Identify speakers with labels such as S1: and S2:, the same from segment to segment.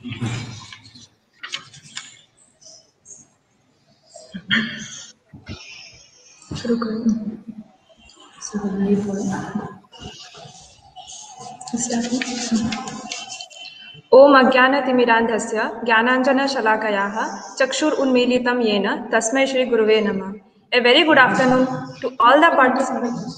S1: शुरू करो। ओम अज्ञानतिमिरान्धस्य ज्ञानाञ्जनशलाकयाः चक्षुरुन्मीलितं येन तस्मै श्री गुरुवे नमः. A very good afternoon to all the participants.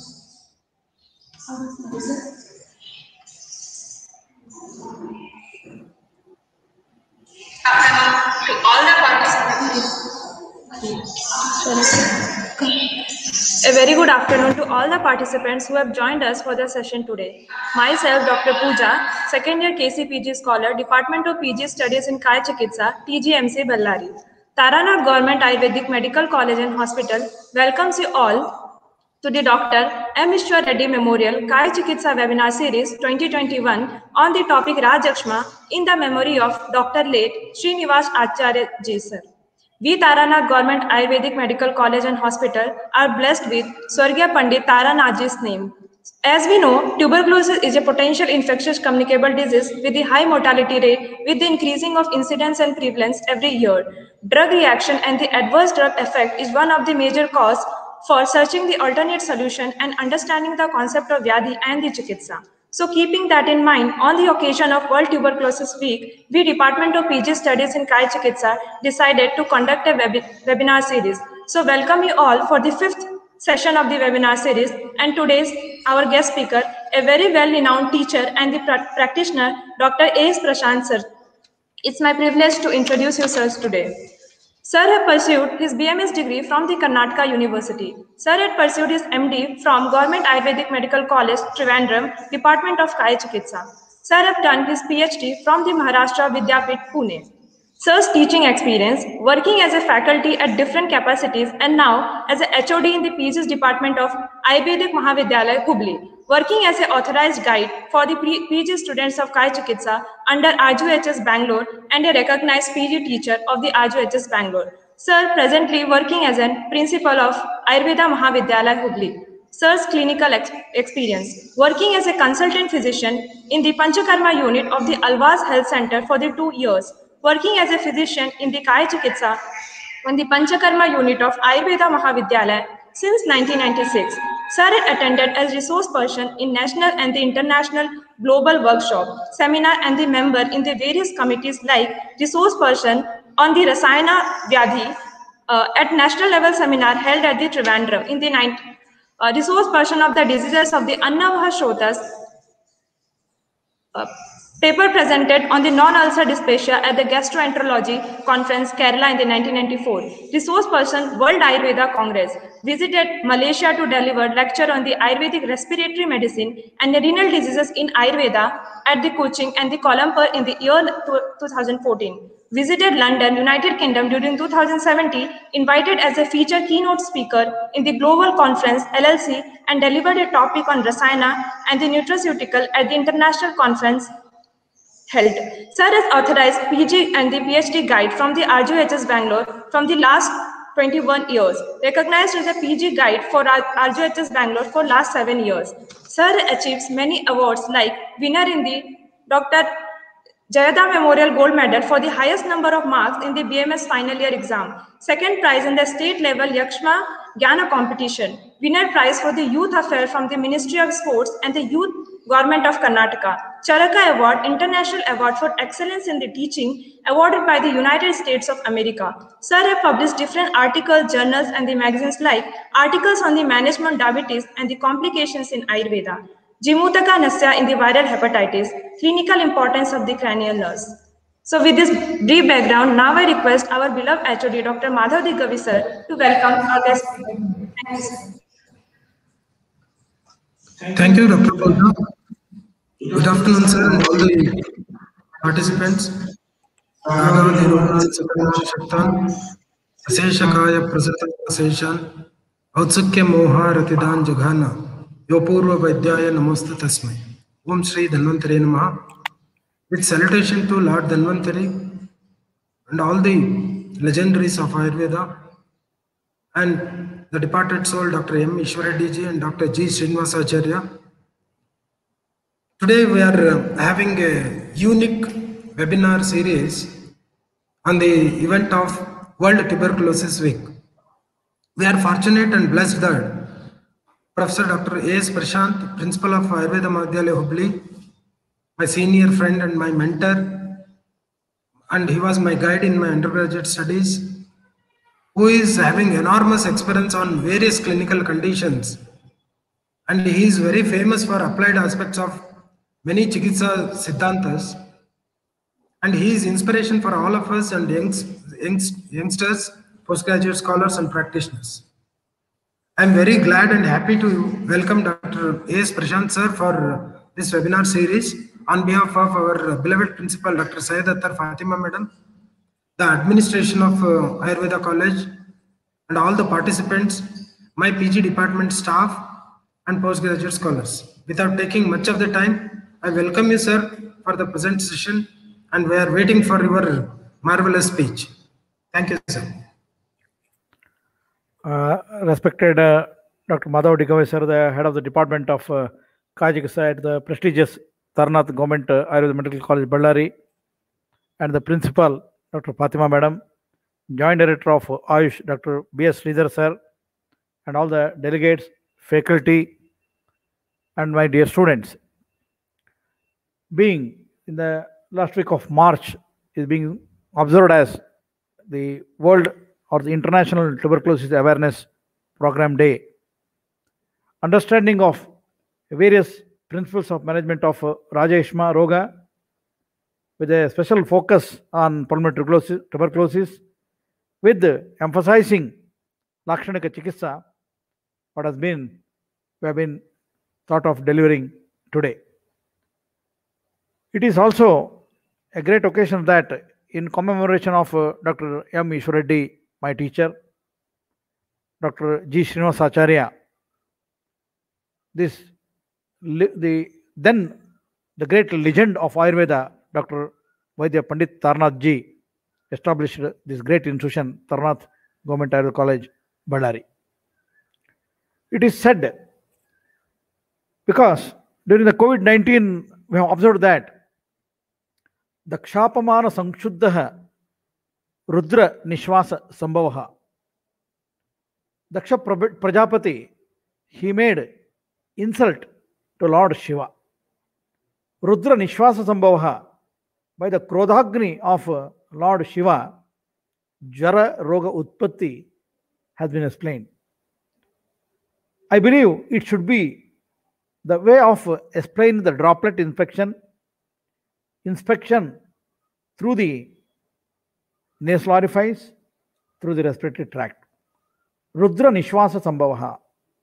S1: A very good afternoon to all the participants who have joined us for the session today. Myself, Dr. Pooja, second year KCPG scholar, Department of PG Studies in Kaya Chikitsa, TGMC Bellary. Taranath Government Ayurvedic Medical College and Hospital welcomes you all to the Dr. M. Ishwar Reddy Memorial Kaya Chikitsa Webinar Series 2021 on the topic Rajyakshma in the memory of Dr. late Srinivas Acharya Ji sir. We Taranath Government Ayurvedic Medical College and Hospital are blessed with Swargya Pandit Taranathji's name. As we know, tuberculosis is a potential infectious communicable disease with a high mortality rate with the increasing of incidence and prevalence every year. Drug reaction and the adverse drug effect is one of the major causes for searching the alternate solution and understanding the concept of Vyadhi and the Chikitsa. So keeping that in mind, on the occasion of World Tuberculosis Week, we Department of PG Studies in Kaya Chikitsa decided to conduct a webinar series. So welcome you all for the 5th session of the webinar series, and today's our guest speaker, a very well-renowned teacher and the practitioner, Dr. A.S. Prashant sir. It's my privilege to introduce you sirs today. Sir had pursued his BMS degree from the Karnataka University. Sir had pursued his MD from Government Ayurvedic Medical College, Trivandrum, Department of Kaya Chikitsa. Sir had done his PhD from the Maharashtra Vidyapit, Pune. Sir's teaching experience, working as a faculty at different capacities and now as a HOD in the PG's Department of Ayurvedic Mahavidyalaya, Hubli, working as an authorized guide for the PG students of Kaya Chikitsa under RGHS Bangalore and a recognized PG teacher of the RGHS Bangalore. Sir presently working as a principal of Ayurveda Mahavidyalaya, Hubli. Sir's clinical experience, working as a consultant physician in the Panchakarma unit of the Alvaz Health Center for the 2 years, working as a physician in the Kaya Chikitsa and the Panchakarma unit of Ayurveda Mahavidyalaya since 1996. Sir attended as resource person in national and the international global workshop, seminar and the member in the various committees like resource person on the Rasayana Vyadhi at national level seminar held at the Trivandrum in the resource person of the diseases of the Annavaha Shrotas, paper presented on the non-ulcer dysphagia at the Gastroenterology Conference, Kerala in the 1994. Resource person, World Ayurveda Congress. Visited Malaysia to deliver lecture on the Ayurvedic respiratory medicine and the renal diseases in Ayurveda at the Kuching and the Kuala Lumpur in the year 2014. Visited London, United Kingdom during 2017, invited as a feature keynote speaker in the Global Conference LLC and delivered a topic on Rasayana and the nutraceutical at the international conference held. Sir is authorized PG and the PhD guide from the RGHS Bangalore from the last 21 years, recognized as a PG guide for RGHS Bangalore for last 7 years. Sir achieves many awards like winner in the Dr. Jayada Memorial Gold Medal for the highest number of marks in the BMS final year exam. Second prize in the state level Yakshma Gyana competition. Winner prize for the youth affair from the Ministry of Sports and the Youth Government of Karnataka. Charaka Award, International Award for Excellence in the Teaching, awarded by the United States of America. Sir have published different articles, journals and the magazines like articles on the management of diabetes and the complications in Ayurveda. Jimutaka Nasya in the viral hepatitis, clinical importance of the cranial nerves. So with this brief background, now I request our beloved HOD, Dr. Madhav Digavi sir, to welcome our guest.
S2: Thank you, Dr. Pooja. Good afternoon, sir, and all the participants. Aseshakaya Prasata Aseshan, Outsukya Moha Ratidan Jagana, Yopurva Vaidyaya Namaste Tasmai. Om Sri Dhanvantari Namaha. With salutation to Lord Dhanvantari and all the legendaries of Ayurveda and the departed soul Dr. M. Ishwar Reddy ji and Dr. G. Srinivas Acharya. Today we are having a unique webinar series on the event of World Tuberculosis Week. We are fortunate and blessed that Professor Dr. A.S. Prashant, Principal of Ayurveda Madhyalaya Hubli, my senior friend and my mentor, and he was my guide in my undergraduate studies, who is having enormous experience on various clinical conditions, and he is very famous for applied aspects of many Chikitsa Siddhantas, and he is inspiration for all of us and youngsters, postgraduate scholars and practitioners. I am very glad and happy to welcome Dr. A.S. Prashant sir for this webinar series on behalf of our beloved principal Dr. Syed Attar Fatima madam, the administration of Ayurveda College, and all the participants, my PG department staff and postgraduate scholars. Without taking much of the time, I welcome you sir for the present session, and we are waiting for your marvelous speech. Thank you sir.
S3: Respected Dr. Madhav Digave sir, the head of the Department of Kaya Chikitsa at the prestigious Tarnath Government Ayurveda Medical College, Ballari, and the principal, Dr. Fatima madam, Joint Director of Ayush, Dr. B.S. Sridhar sir, and all the delegates, faculty, and my dear students. Being in the last week of March is being observed as the World or the International Tuberculosis Awareness Program Day. Understanding of various principles of management of Rajeshma Roga with a special focus on pulmonary tuberculosis with emphasizing Lakshanika Chikitsa, what has been, we have been thought of delivering today. It is also a great occasion that in commemoration of Dr. M. Ishwareddy, my teacher, Dr. G. Srinivasacharya, the great legend of Ayurveda, Dr. Vaidya Pandit Tarnath Ji, established this great institution, Tarnath Government Ayurveda College, Ballari. It is said, because during the COVID-19, we have observed that Dakshapamana Sangshuddha Rudra Nishwasa Sambhavaha. Daksha Prajapati, he made insult to Lord Shiva. Rudra Nishwasa Sambhavaha, by the Krodhagni of Lord Shiva, Jara Roga Utpatti has been explained. I believe it should be the way of explaining the droplet inspection through the nasal orifice, through the respiratory tract. Rudra Nishwasa Sambhavaha.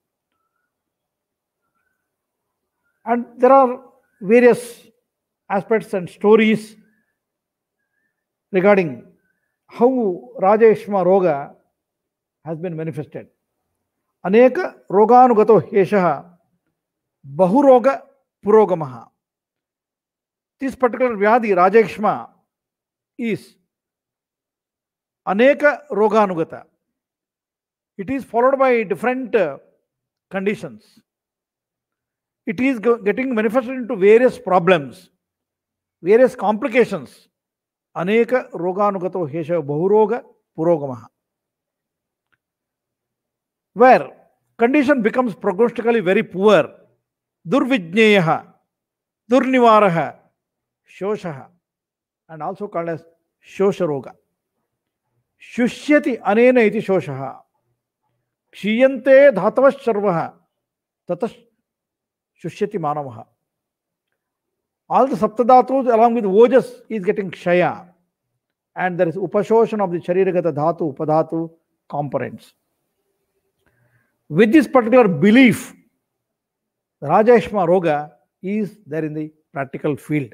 S3: And there are various aspects and stories regarding how Rajeshma Roga has been manifested. Aneka Roganugato Heshaha Bahuroga Purogamaha. This particular Vyadi, Rajeshma, is Aneka Roganugata. It is followed by different conditions. It is getting manifested into various problems, various complications. Aneka Roganugato Hesha Bahuroga Purogamaha. Where condition becomes prognostically very poor. Durvijneyaha, Durnivaraha, Shoshaha, and also called as Shosharoga. Shushyati Anena iti Shoshaha. Kshiyante Dhatavas Sarvaha, Tatas Shushyati Manavaha. All the Saptadhatus along with Ojas is getting Kshaya, and there is Upashoshan of the Shariragata Dhatu, Upadhatu components. With this particular belief, the Rajeshma Roga is there in the practical field.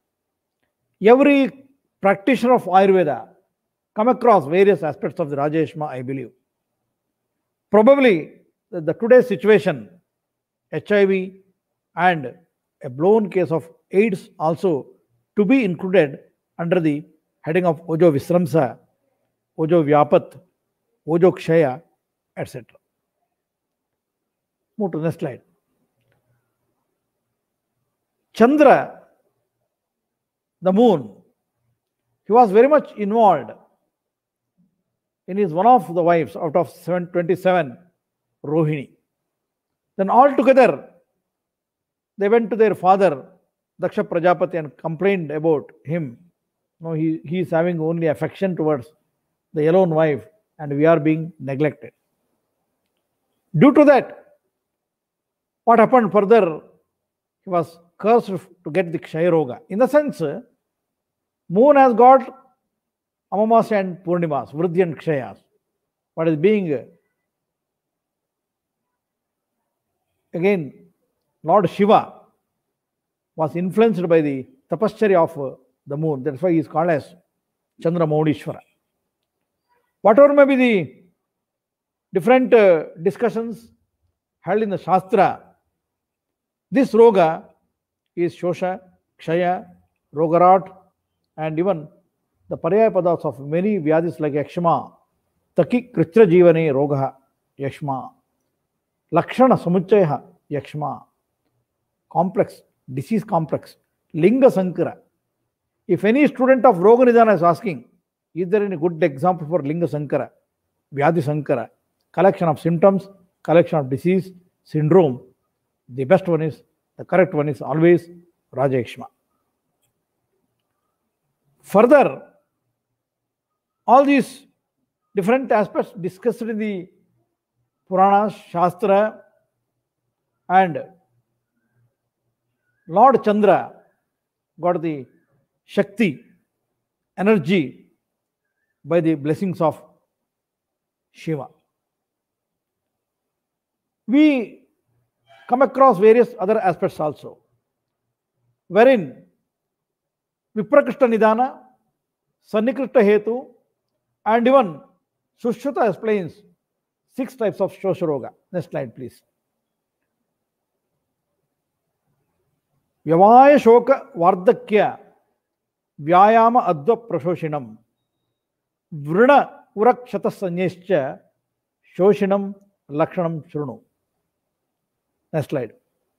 S3: Every practitioner of Ayurveda come across various aspects of the Rajeshma, I believe. Probably the today's situation, HIV and a blown case of AIDS also to be included under the heading of Ojo Visramsa, Ojo Vyapat, Ojo Kshaya, etc. Move to the next slide. Chandra, the moon, he was very much involved in his one of the wives out of 27, Rohini. Then all together, they went to their father, Daksha Prajapati, and complained about him. No, he is having only affection towards the alone wife, and we are being neglected. Due to that, what happened further? He was cursed to get the Kshaya Roga. In the sense, moon has got Amamasya and Purnimas, Vriddhi and Kshayas. What is being, again, Lord Shiva was influenced by the tapascharya of the moon. That's why he is called as Chandra Maudishwara. Whatever may be the different discussions held in the Shastra, this Roga is Shosha, Kshaya, Rogarat, and even the Paryaya Padas of many Vyadis like Yakshma, Taki Kritra Jivane Rogaha, Yakshma, Lakshana Samuchaya, Yakshma, complex, disease complex, Linga Sankara. If any student of Roga Nidana is asking, is there any good example for Linga Sankara, Vyadi Sankara, collection of symptoms, collection of disease, syndrome, the best one is, the correct one is always Raja Yakshma. Further, all these different aspects discussed in the Puranas, Shastra, and Lord Chandra got the Shakti, energy by the blessings of Shiva. We come across various other aspects also, wherein Viprakrishta Nidana, Sannikrishta Hetu, and even Sushruta explains 6 types of Shosharoga. Next slide, please. Vyavaya Shoka Vardakya Vyayama Adva Prashoshinam Vrina Urakshata Sanyescha Shoshinam Lakshanam Shrunu. Next slide.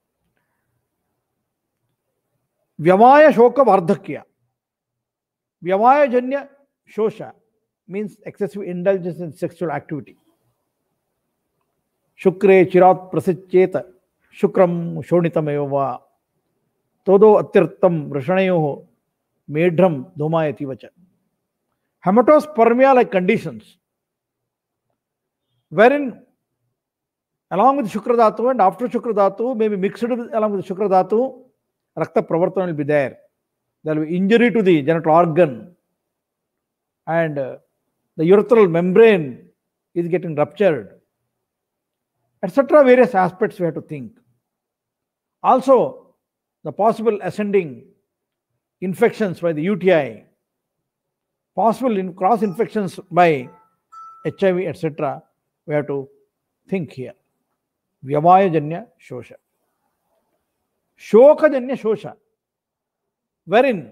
S3: Vyavaya Shoka Vardakya. Vyavaya Janya Shosha means excessive indulgence in sexual activity. Shukre Chirat Prasicheta Shukram Shonitam Eva Todo Atirtam Rashanayo Medram Domayati Vacha. Hematospermia like conditions, wherein along with Shukradhatu and after Shukradhatu, maybe mixed along with Shukradhatu, Rakta Pravartana will be there. There will be injury to the genital organ, and the urethral membrane is getting ruptured, etc. Various aspects we have to think. Also, the possible ascending infections by the UTI, possible cross infections by HIV, etc. We have to think here. Vyavaya Janya Shosha. Shoka Janya Shosha, wherein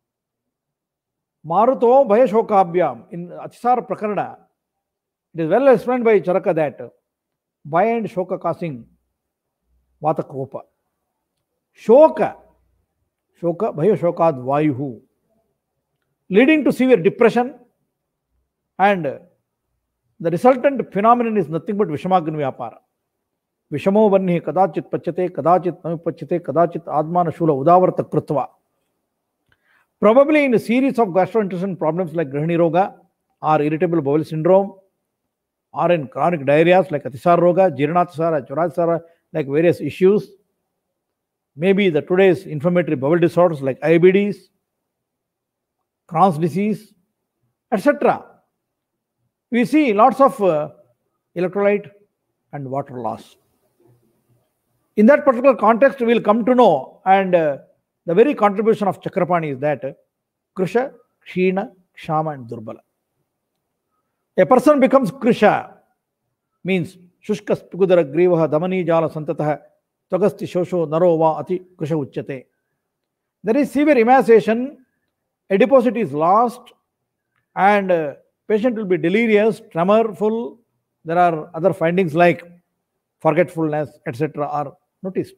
S3: Maruto Bhaya Shokabhyam in Atisara Prakarana, it is well explained by Charaka that Bhaya and Shoka causing Vata Kopa. Shoka, Bhaya Shokad Vayuhu, leading to severe depression, and the resultant phenomenon is nothing but Vishamagni Vyapara. Vishamo Vanni Kadachit Pachate, Kadachit Namipachate, Kadachit Admana Shula Udavarta Krutva. Probably in a series of gastrointestinal problems like Grihani Roga, or irritable bowel syndrome, or in chronic diarrheas like Atisara Roga, Jiranatisara, Chorasara, like various issues. Maybe the today's inflammatory bowel disorders like IBDs, Crohn's disease, etc. We see lots of electrolyte and water loss. In that particular context, we will come to know, and the very contribution of Chakrapani is that Krusha, Kshina, Kshama, and Durbala. A person becomes Krusha, means Shushka Spikudara Grivaha Damani Jala Santataha Tagasti Shosho Narova Ati Krusha Uchate. There is severe emaciation, adiposity is lost, and patient will be delirious, tremorful. There are other findings like forgetfulness, etc. are noticed.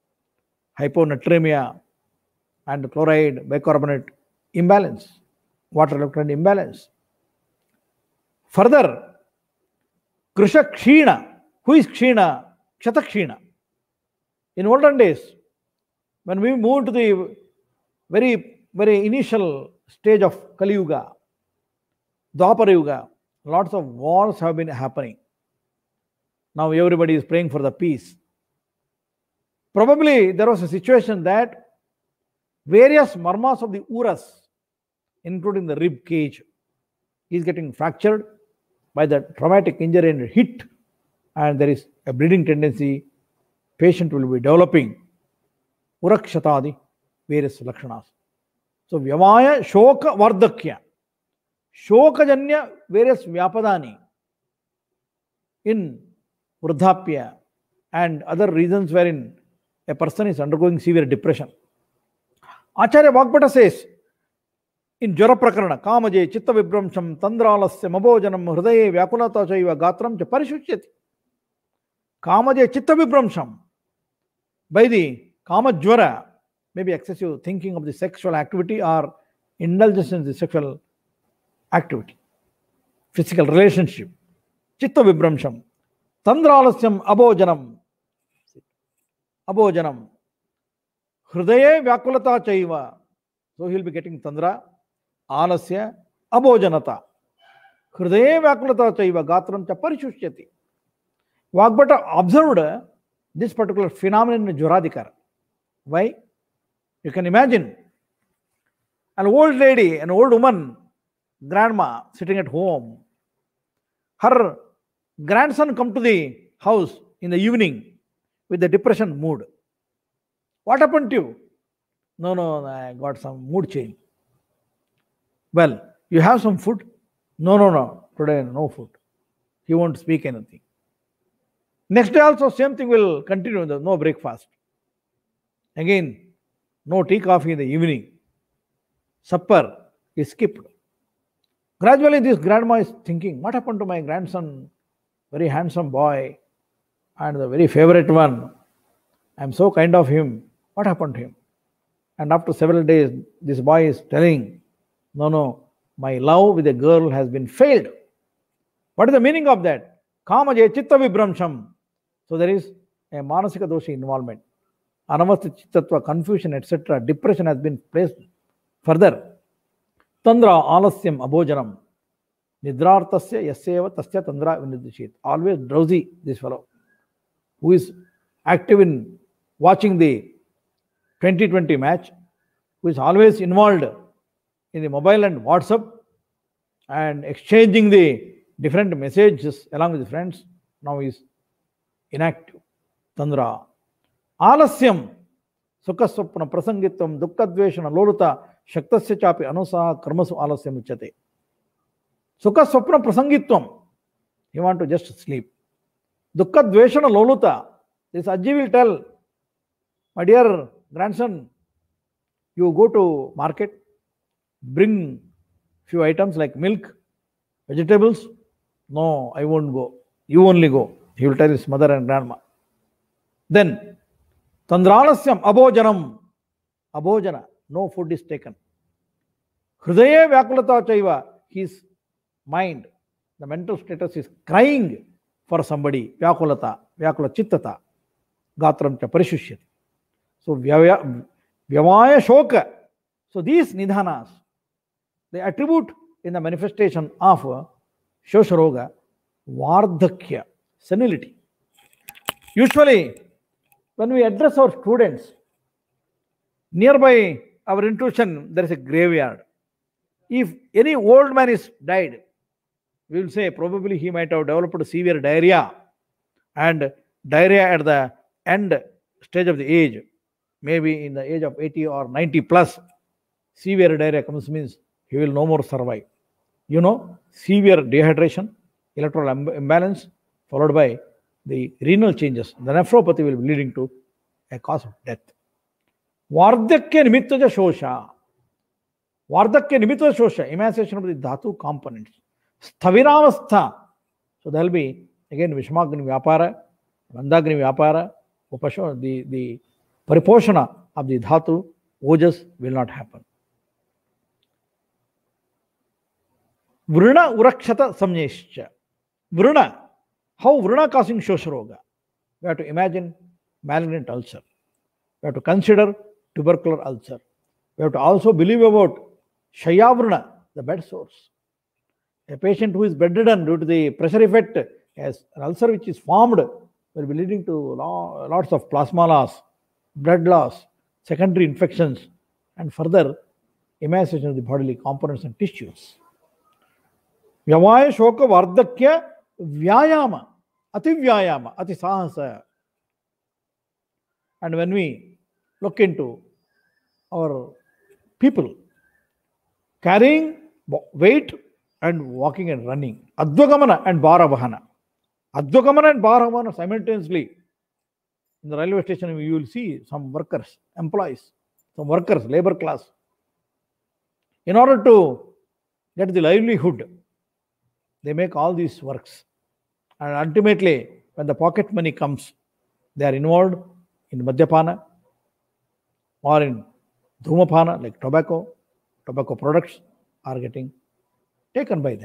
S3: Hyponatremia and chloride bicarbonate imbalance. water electrolyte imbalance. Further, Krisha Kshina. Who is Kshina? Kshatak Kshina. In olden days, when we moved to the very initial stage of Kali Yuga, Dwapara Yuga, lots of wars have been happening. Now everybody is praying for the peace. Probably there was a situation that various marmas of the uras, including the rib cage, is getting fractured by the traumatic injury and hit, and there is a bleeding tendency. Patient will be developing Urakshatadi, various lakshanas. So Vyamaya Shoka Vardakya. Shokajanya various Vyapadani in Vruddhapya and other reasons wherein a person is undergoing severe depression. Acharya Vagbhata says in Jara Prakarana, Kamaje Chitta Vibramsham Tandralasya Mabojanam Hridaye Vyakulata Chaiva Gatram Cha Parishuchyati. Kamaje Chitta Vibramsham. By the Kama Jvara, maybe excessive thinking of the sexual activity or indulgence in the sexual activity, physical relationship. Chitta Vibramsham. Tandralasyam Abojanam. Abojanam. Hridaye Vyakulata Chaiva. So he'll be getting Tandra. Alasya Abojanata. Hridaye Vyakulata Chaiva Gatram Cha Parishuchyati. Vagbhata observed this particular phenomenon in Juradikar. Why? You can imagine an old lady, an old woman, grandma sitting at home. Her grandson come to the house in the evening with the depression mood. What happened to you? No, I got some mood change. Well, you have some food? No, today no food. He won't speak anything. Next day also same thing will continue, no breakfast. Again, no tea, coffee in the evening. Supper is skipped. Gradually this grandma is thinking, what happened to my grandson? Very handsome boy and the very favorite one. I am so kind of him. What happened to him? And after several days, this boy is telling, no, my love with a girl has been failed. What is the meaning of that? Kamaje Chitta Vibramsham. So there is a Manasika Doshi involvement. Anavastha Chittatva, confusion, etc. Depression has been placed further. Tandra Alasyam Abojanam. Nidrartasya Yasyeva Tasya Tandra Vinidishit. Always drowsy, this fellow, who is active in watching the 2020 match, who is always involved in the mobile and WhatsApp and exchanging the different messages along with friends. Now he is inactive. Tandra. Alasyam. Sukhaswapna Prasangitvam Dukkadveshana Loluta Shaktasya Chapi Anusaha Karmasu Alasyam Uchate. Sukhaswapna Prasangitvam. You want to just sleep. Dukkadveshana Loluta. This Ajji will tell, my dear grandson, you go to market, bring few items like milk, vegetables. No, I won't go. You only go. He will tell his mother and grandma. Then, Tandralasyam Abojanam. Abojana. No food is taken. Hridaye Vyakulata Chaiva. His mind, the mental status is crying for somebody. Vyakulata. Vyakula Chittata. Gatram Cha Parishushya. So, Vyamaya Shoka. So, these Nidhanas, they attribute in the manifestation of Shosharoga, Vardhakya, senility. Usually, when we address our students, nearby our institution, there is a graveyard. If any old man is died, we will say probably he might have developed severe diarrhea, and diarrhea at the end stage of the age, maybe in the age of 80 or 90 plus, severe diarrhea comes means he will no more survive. Severe dehydration, electrolyte imbalance, followed by the renal changes. The nephropathy will be leading to a cause of death. Vardhakya Nimittaja Shosha. Vardhakya Nimittaja Shosha, emancipation of the dhatu components. Sthaviravastha. So there will be again Vishmagni Vyapara, Vandagni Vyapara, Upasho, the Pariposhana of the dhatu, ojas will not happen. Vruna urakshata samnyescha. Vruna, how vruna causing shosharoga? We have to imagine malignant ulcer. We have to consider tubercular ulcer. We have to also believe about shayavruna, the bed sores. A patient who is bedridden due to the pressure effect has an ulcer which is formed will be leading to lots of plasma loss, blood loss, secondary infections, and further emaciation of the bodily components and tissues. Vyavaya shoka vardakya vyayama, ati vyayama, ati sahasa. And when we look into our people carrying weight and walking and running, advagamana and bharavahana. Advagamana and bharavahana simultaneously. In the railway station, you will see some workers, employees, some workers, labor class. In order to get the livelihood, they make all these works. And ultimately, when the pocket money comes, they are involved in madhyapana or in dhumapana, like tobacco products are getting taken by them.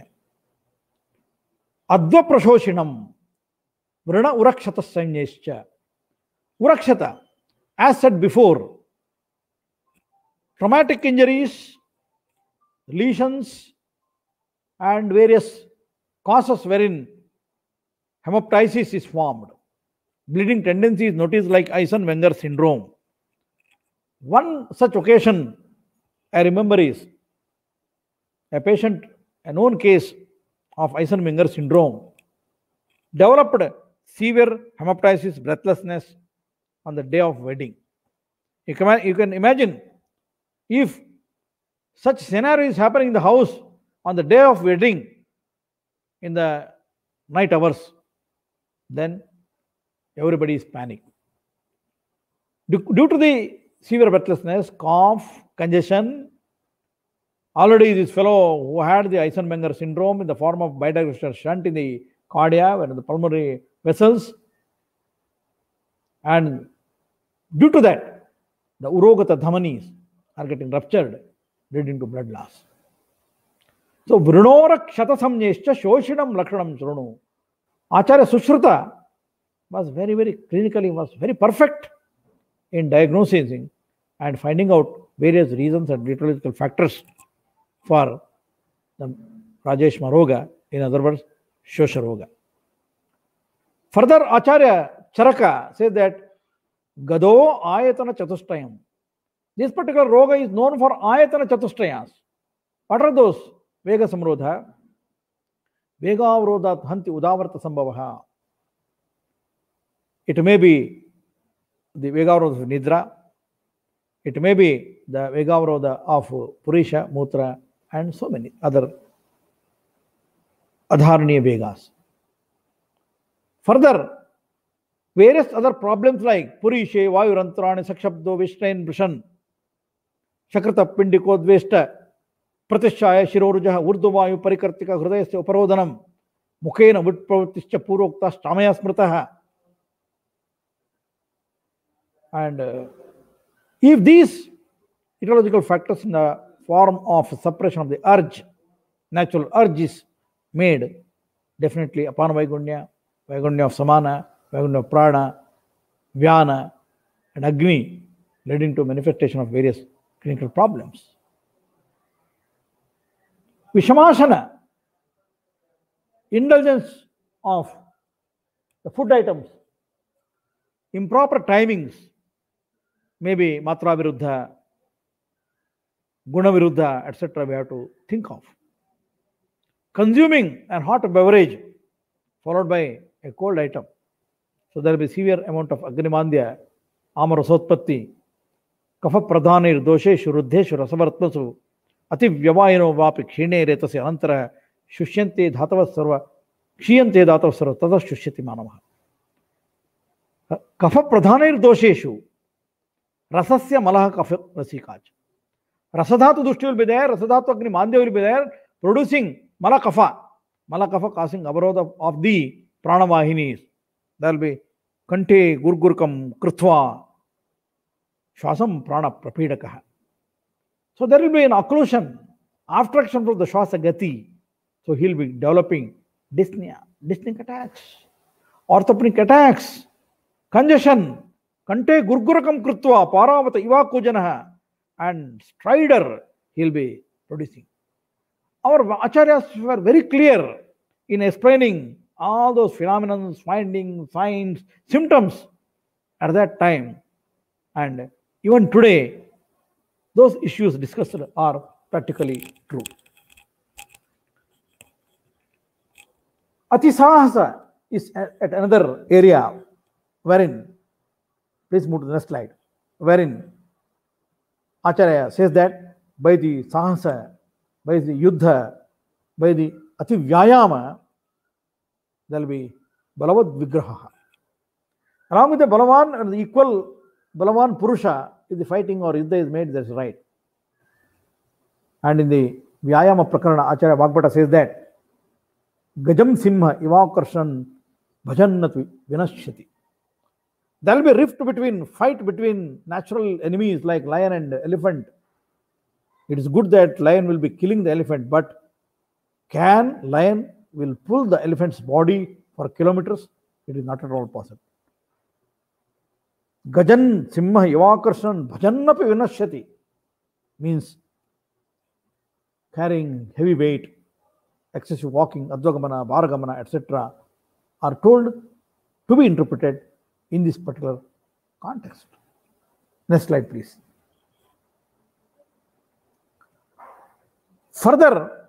S3: Adva prashoshinam, vrana urakshata sanyescha. Urakshata, as said before, traumatic injuries, lesions, and various causes wherein hemoptysis is formed. Bleeding tendency is noticed like Eisenmenger syndrome. One such occasion I remember is a patient, a known case of Eisenmenger syndrome, developed severe hemoptysis, breathlessness on the day of wedding. You can imagine if such scenario is happening in the house on the day of wedding in the night hours, then everybody is panic. Due to the severe breathlessness, cough, congestion, already this fellow who had the Eisenmenger syndrome in the form of bidirectional shunt in the cardia and the pulmonary vessels, and due to that, the urogata dhamanis are getting ruptured, leading to blood loss. So, vrunora kshata samnyescha shoshinam lakshanam shrunu. Acharya Sushruta was very clinically, was very perfect in diagnosing and finding out various reasons and etiological factors for the Rajeshma Roga, in other words, Shosha Roga. Further, Acharya Charaka says that Gado Ayatana Chatushtayam. This particular Roga is known for Ayatana Chatushtayas. What are those? Vega Samrodha, Vega Avrodha Hanti Udavarta Sambhavaha. It may be the Vega Avrodha of Nidra, it may be the Vega Avrodha of Purisha, Mutra, and so many other Adharaniya Vegas. Further, various other problems like Purishe, Vayurantrani, Sakshabdo, Vishnain, Brishan, Shakrata, Pindiko, Dvesta, Pratishaya, Shirorujaha, Urduvayu, Parikartika, Hridayasya, Uparodhanam, Mukhena, Vitpravatishcha, Purokta, Stamaya Smritaha. And if these etiological factors in the form of suppression of the urge, natural urge is made, definitely upon Vaigunya, Vaigunya of Samana, Vaigunya of Prana, Vyana, and Agni, leading to manifestation of various clinical problems. Vishamashana, indulgence of the food items, improper timings, maybe Matra Viruddha, Guna Viruddha, etc. we have to think of. Consuming a hot beverage followed by a cold item. So there will be severe amount of Agnimandya, Amarasotpatti, Kafa Pradhanir, Dosheshu, Ruddheshu, Rasavartmasu, Ati Vyavayano Vapi, Khine Retasi, Anantara, Shushyanti, Dhatava Sarva, Kshiyante Dhatava Sarva, Tada Shushyti Manamaha. Kafa Pradhanir Dosheshu, Rasasya Malaha Kafa Rasikaj. Rasadhatu Dushti will be there, Rasadhatu Agnimandya will be there, producing Malakafa. Malakafa causing avarodha of the Pranavahinis. There will be Kante, Gurgurkam, Krutva, Shwasam Prana Prapidakaha. So there will be an occlusion, obstruction from the Shwasa Gati. So he'll be developing dyspnea, dyspneic attacks, orthopneic attacks, congestion, kante gurgurakam krutva paravata ivakujanaha, and stridor he'll be producing. Our acharyas were very clear in explaining all those phenomena, findings, signs, symptoms at that time. And even today, those issues discussed are practically true. Atisahasa is at another area wherein, please move to the next slide, wherein Acharya says that by the sahasa, by the yuddha, by the ati vyayama, there will be balavad vigraha. Along with the balavan and the equal balavan purusha, if the fighting or yuddha is made, that's right. And in the vyayama prakarana, Acharya Vagbhata says that Gajam Simha Ivakarshan Bhajannat Vinashyati. There will be a rift fight between natural enemies like lion and elephant. It is good that lion will be killing the elephant, but can lion will pull the elephant's body for kilometers? It is not at all possible. Gajan Simha Ivakarshan Bhajannapi Vinashyati means carrying heavy weight, excessive walking, advagamana, bharagamana, etc. are told to be interpreted in this particular context. Next slide, please. Further,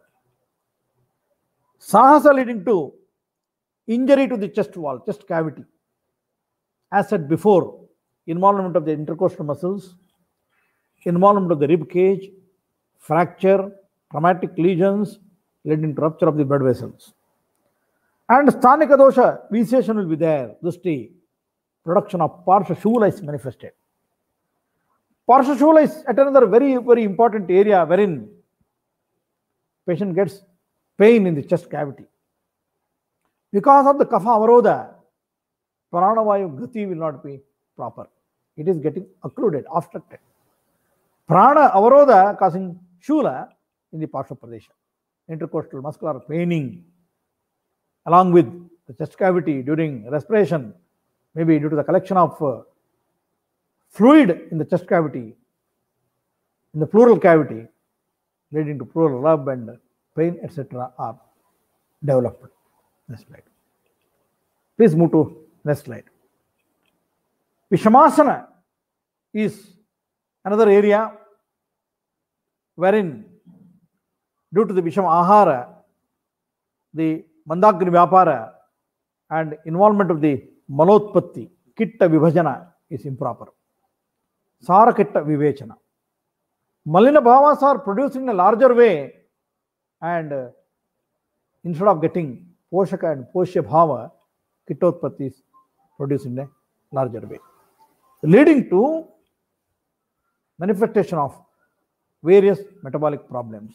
S3: sahasa leading to injury to the chest wall, chest cavity. As said before, involvement of the intercostal muscles, involvement of the rib cage, fracture, traumatic lesions leading to rupture of the blood vessels. And sthanika dosha, vitiation will be there. Dusti, production of parsha shula is manifested. Parsha shula is at another very, very important area wherein patient gets pain in the chest cavity. Because of the kapha avarodha, pranavayu gati will not be proper. It is getting occluded, obstructed. Prana avarodha causing shula in the parsha pradesha. Intercostal muscular paining along with the chest cavity during respiration, maybe due to the collection of fluid in the chest cavity, in the pleural cavity, leading to pleural rub and pain, etc. are developed. Next slide. Please move to next slide. Vishamasana is another area wherein due to the Visham Ahara, the Mandagni Vyapara and involvement of the Malotpatti, Kitta Vibhajana is improper. Sara Kitta Vivechana. Malina Bhavas are produced in a larger way, and instead of getting Poshaka and Poshya Bhava, Kittotpatti is produced in a larger way, leading to manifestation of various metabolic problems.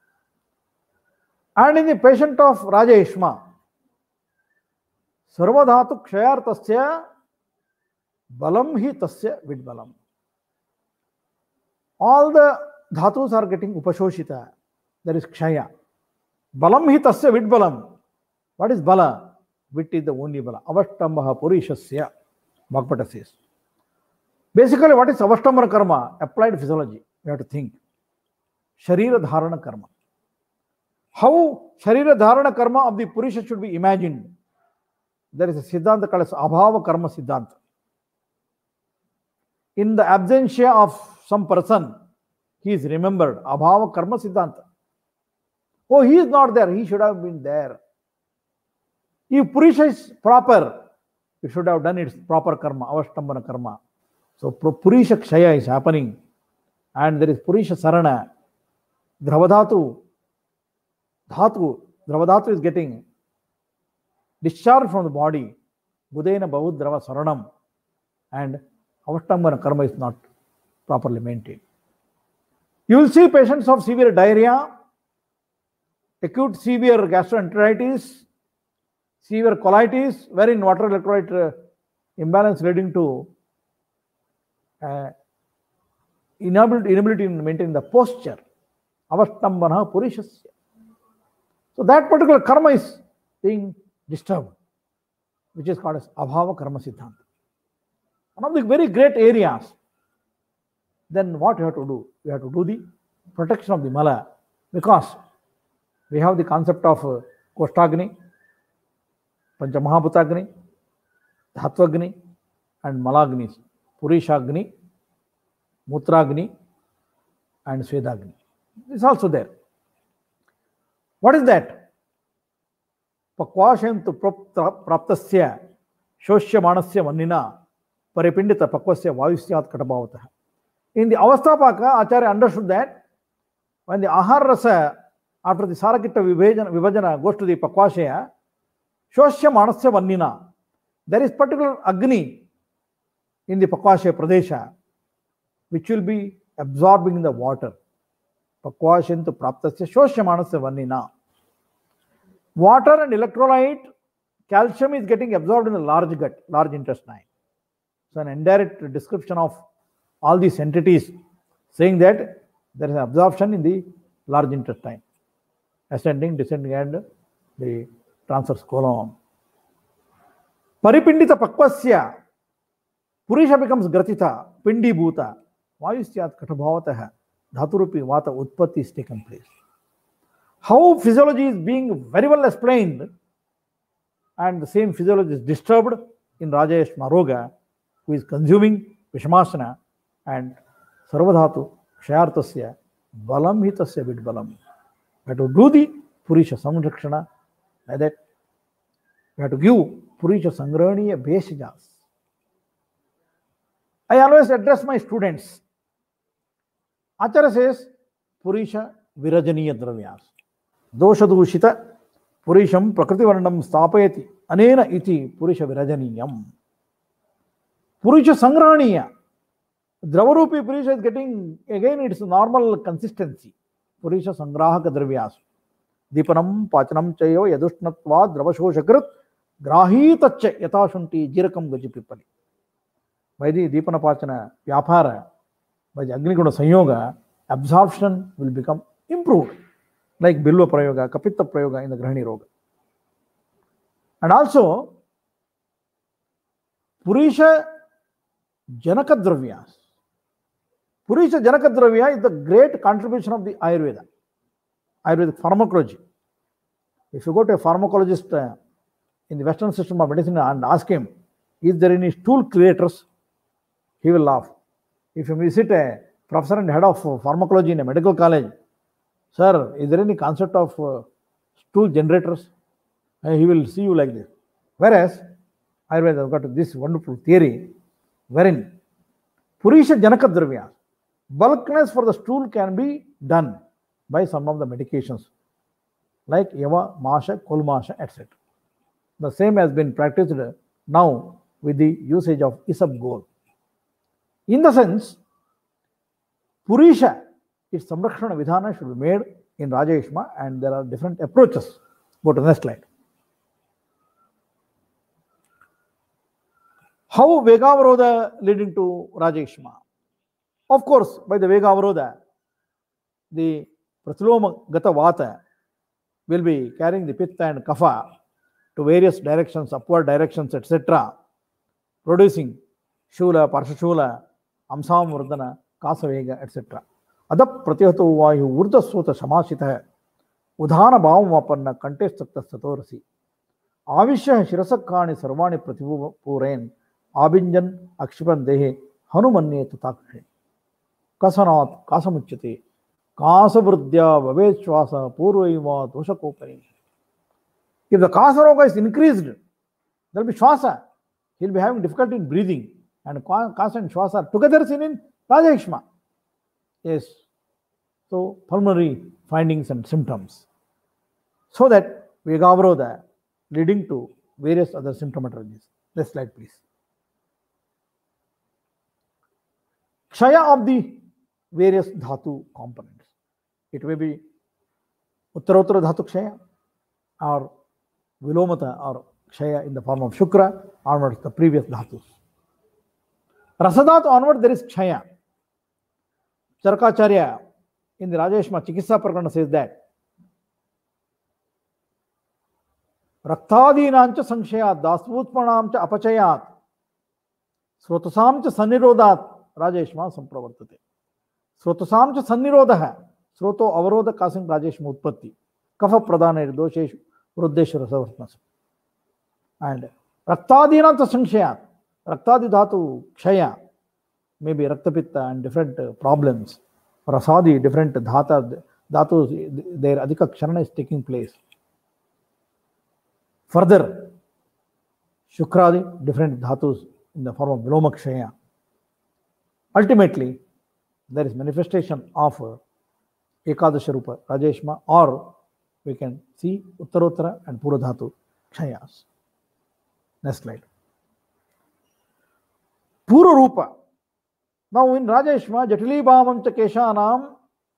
S3: And in the patient of Raja Ishma, Sarvadhatu Kshayartasya Balam hi tasya vidbalam. All the dhatus are getting upashoshita. There is Kshaya. Balam hi tasya vidbalam. What is Bala? Vit is the only Bala. Avashtambaha Purishasya, Bhagavata says. Basically, what is Avashtambana karma? Applied physiology. We have to think. Sharira Dharana karma. How Sharira Dharana karma of the Purusha should be imagined? There is a Siddhanta called as Abhava Karma Siddhanta. In the absentia of some person, he is remembered. Abhava Karma Siddhanta. Oh, he is not there. He should have been there. If Purusha is proper, it should have done its proper karma, Avashtambana karma. So Purusha Kshaya is happening, and there is Purusha Sarana. Dravadhatu is getting discharged from the body. Budena Bahudrava Saranam, and Avashtambana karma is not properly maintained. You will see patients of severe diarrhea, acute severe gastroenteritis, severe colitis, wherein water electrolyte imbalance leading to inability to maintain the posture. Avashtambana Purishasya. So that particular karma is being disturbed, which is called as abhava karma siddhanta. One of the very great areas. Then what you have to do? You have to do the protection of the mala, because we have the concept of Koshtagni, Panchamahabhutagni, Dhatvagni, and Malagnis, Purishagni, Mutragni, and Svedagni. It's also there. What is that? Pakvashayantu praptasya shosyamanasya vannina paripindita pakvasya vayusyat katabhavataha. In the Avasthapaka, Acharya understood that when the Ahara Rasa, after the Sarakitta Vibhajana goes to the Pakvashaya, Shoshya Manasya Vannina, there is particular Agni in the Pakvashaya Pradesha, which will be absorbing the water. Pakvashantu Praptasya Shoshya Manasya Vannina. Water and electrolyte, calcium is getting absorbed in the large gut, large intestine. So an indirect description of all these entities, saying that there is absorption in the large intestine, ascending, descending, and the transverse colon. Paripindita pakvasya, Purisha becomes gratita, pindi bhuta, vayusyat katabhavataha, dhaturupi vata utpatti is taken place. How physiology is being very well explained, and the same physiology is disturbed in Rajayashma Roga, who is consuming Vishamasana and Sarvadhatu Kshayartasya Balam Hitasya Vidbalam. We have to do the Purisha Samrakshana, like that. We have to give Purisha Sangraniya Bheshjas. I always address my students. Acharya says Purisha Virajaniya Dravyas. Doshadushita Purisham Prakriti Varnam Stapayati Anena iti Purisha Virajaniyam. Purisha Sangraniya. Dravarupi Purisha is getting again its normal consistency. Purisha Sangrahaka Dravyas. Deepanam Pachanam Chayo Yadushnatva Dravashoshakrit Grahitacha Yatashunti Jirakam Gajipipali. By the Deepana Pachana Vyapara, by the Agni Guna Sanyoga, absorption will become improved, like Bilva Prayoga, Kapitta Prayoga in the Grahani Roga. And also, Purisha Janaka Dravyas. Purisha Janaka Dravya is the great contribution of the Ayurveda, Ayurvedic pharmacology. If you go to a pharmacologist in the Western system of medicine and ask him, is there any stool creators? He will laugh. If you visit a professor and head of pharmacology in a medical college, sir, is there any concept of stool generators? He will see you like this. Whereas, Ayurveda has got this wonderful theory wherein Purisha Janaka Dravya, bulkness for the stool can be done by some of the medications like Yava, Masha, Kolmasha, etc. The same has been practiced now with the usage of Isabgol. In the sense, Purisha, its Samrakshana Vidhana should be made in Rajayashma, and there are different approaches. Go to the next slide. How Vegavarodha leading to Rajayashma? Of course, by the Vegavarodha, the Pratiloma Gata Vata will be carrying the Pitta and Kapha to various directions, upward directions, etc., producing Shula, Parshashula, Amsam Vardana, Kasavega, etc. Adap Pratyato Vayu Urda Sota Shamashita Udhana Bhavamapanna Contestakta Satorasi Avishya Shirasakani Sarvani Pratipuren Abinjan Akshipan Dehe Hanumanye Tatakhe Kasanat Kasamuchate Kasavurdya Vaveshwasa Purvaiva Doshakopari. If the Kasaroga is increased, there will be Shwasa. He will be having difficulty in breathing, and Kasa and Shwasa are together seen in Rajayashma. Yes. So, pulmonary findings and symptoms. So that Vegavarodha leading to various other symptomatologies. Next slide, please. Kshaya of the various dhatu components. It may be Uttarottara dhatu kshaya, or Vilomata or kshaya in the form of Shukra, onwards the previous dhatus. Rasadhat onward there is kshaya. Charkacharya in the Rajayashma Chikitsa Prakarana says that रक्तादीनांच संशयात् दास्वोत्पन्नांच अपचयात् स्रोतसांच सन्निरोधात् राजेश्मा संप्रवर्तते. स्रोतसांच सन्निरोधः, स्रोतो अवरोध Kasing राजेश्म उत्पत्ति कफ प्रधान दोषेषु वृद्धेषु रसवर्त्मसु. And रक्तादीनांच संशयात्, रक्तादि धातु क्षय, maybe raktapitta and different problems. Rasadi, different dhatus, their adhika ksharana is taking place. Further, Shukradi, different dhatus in the form of Vilomakshaya. Ultimately, there is manifestation of Ekadasha Rupa, Rajeshma, or we can see Uttarottara and Puradhatu Kshayas. Next slide. Pura Rupa. Now in Rajeshma, Jatili Bhamam cha Keshanam,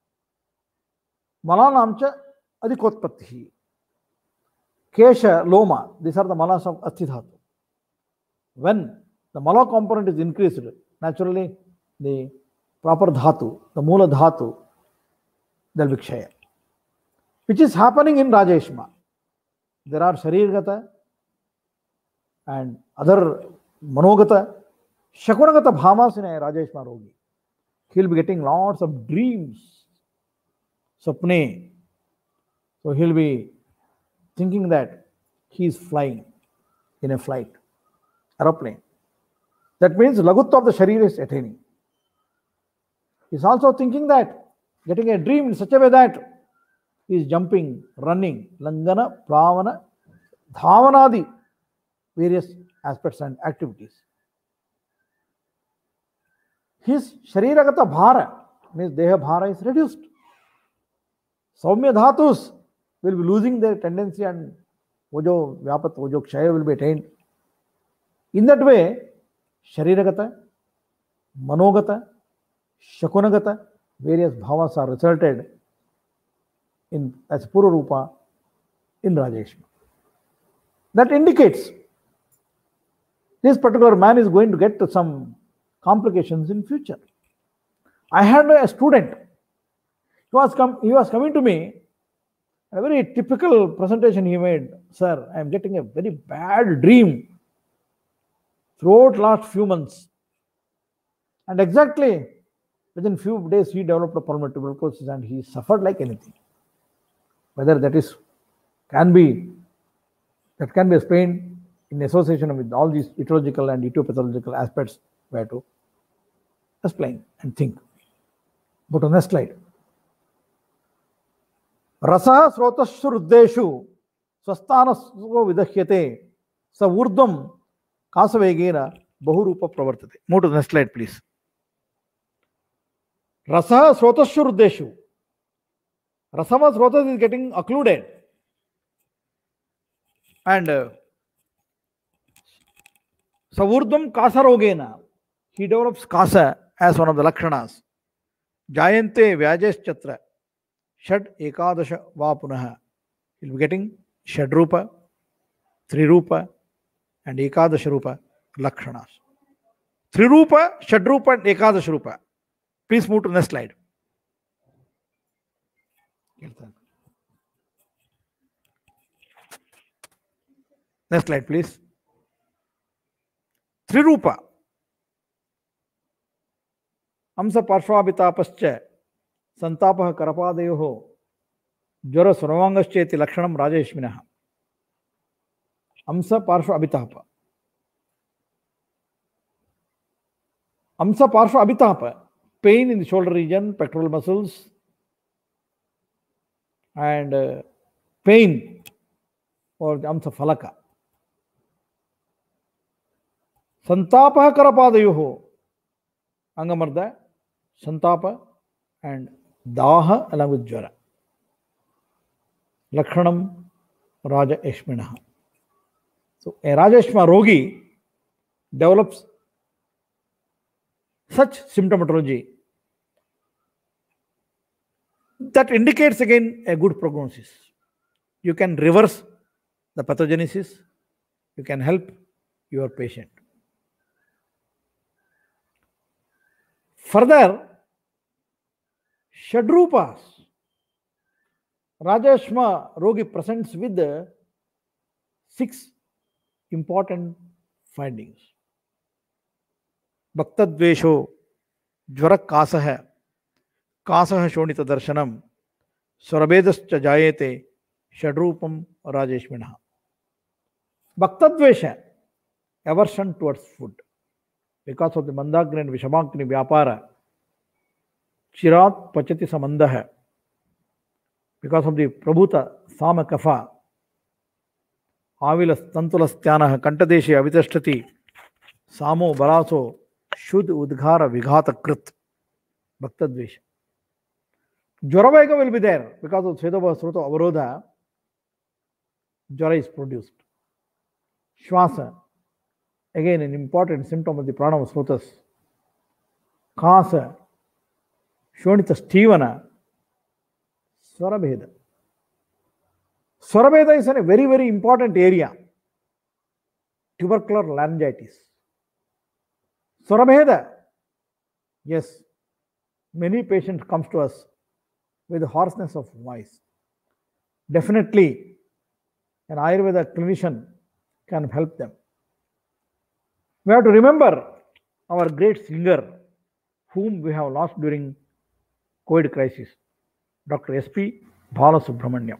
S3: Malanam cha Adhikotpatti. Kesha, Loma, these are the malas of Asthidhatu. When the mala component is increased, naturally the proper dhatu, the mula dhatu, there will be kshaya. Which is happening in Rajeshma. There are Sharirgata and other Manogata, Shakunagata bhamas in a Rajeshma Rogi. He will be getting lots of dreams, sapne. So he will be thinking that he is flying in a flight, aeroplane. That means Lagutta of the Sharir is attaining. He is also thinking that, getting a dream in such a way that he is jumping, running, Langana, Pravana, Dhavanadi, various aspects and activities. His Shariragata Bhara, means Deha Bhara, is reduced. Saumya Dhatus will be losing their tendency and Vojo Vyapat, Vojo Kshaya will be attained. In that way, Shariragata, Manogata, Shakunagata, various bhavas are resulted in as Pura Rupa in Rajeshma. That indicates this particular man is going to get to some complications in future. I had a student, he was coming to me, a very typical presentation he made. Sir, I am getting a very bad dream throughout last few months. And exactly within few days he developed a pulmonary tuberculosis and he suffered like anything. Whether that can be explained in association with all these etiological and etiological aspects, we have to explain and think. Go to the next slide. Rasa srotashu ruddeshu swasthanasvo vidahyate sa urdhvam kasavegena bahurupa pravartate. Move to the next slide, please. Rasa srotashu ruddeshu. Rasama srotas is getting occluded. And Savurdham Kasarogena, he develops Kasa as one of the Lakshanas. Jayante Vyajes Chatra, Shad Ekadasha Vapunaha. He'll be getting Shadrupa, Trirupa, and Ekadasha Rupa Lakshanas. Trirupa, Shadrupa, and Ekadasha Rupa. Please move to the next slide. Next slide, please. Trirupa. Amsa Parshvabhitapascha Santapah Karapadeyoho Jara Suravangascheti Lakshanam Rajeshminaha. Amsa Parshvabhitapa. Amsa Parshvabhitapa. Pain in the shoulder region, pectoral muscles, and pain or the Amsa Falaka. Santapa Karapadayoho Angamarda, Santapa and Daha along with Jara. Lakshanam Raja Eshminaha. So a Rajeshma Rogi develops such symptomatology that indicates again a good prognosis. You can reverse the pathogenesis, you can help your patient. Further, Shadrupas, Rajeshma Rogi presents with 6 important findings. भक्तद्वेषो ज्वरकासः कासः शोणितदर्शनं स्वरभेदश्च जायेते षड्रूपं राजेश्मिनः. Bhaktadvesha, aversion towards food. Because of the Mandagni and Vishamagni Vyapara, Chirat Pachati Samandaha, because of the Prabhuta Sama Kafa, Avilas Tantulasthyanah, Kantadeshi Avitastati, Samo Balaso, Shud Udghara Vighata Krit, Bhaktadvesha. Jwaravega will be there because of Svedava Sruta Avarodha, Jwara is produced. Shwasa, again an important symptom of the pranava srutas. Kasa, Shonita Stevana, Swarabheda. Swarabheda is a very, very important area. Tubercular laryngitis. Swarabheda, yes, many patients come to us with hoarseness of voice. Definitely, an Ayurveda clinician can help them. We have to remember our great singer whom we have lost during COVID crisis, Dr. S.P. Balasubramaniam.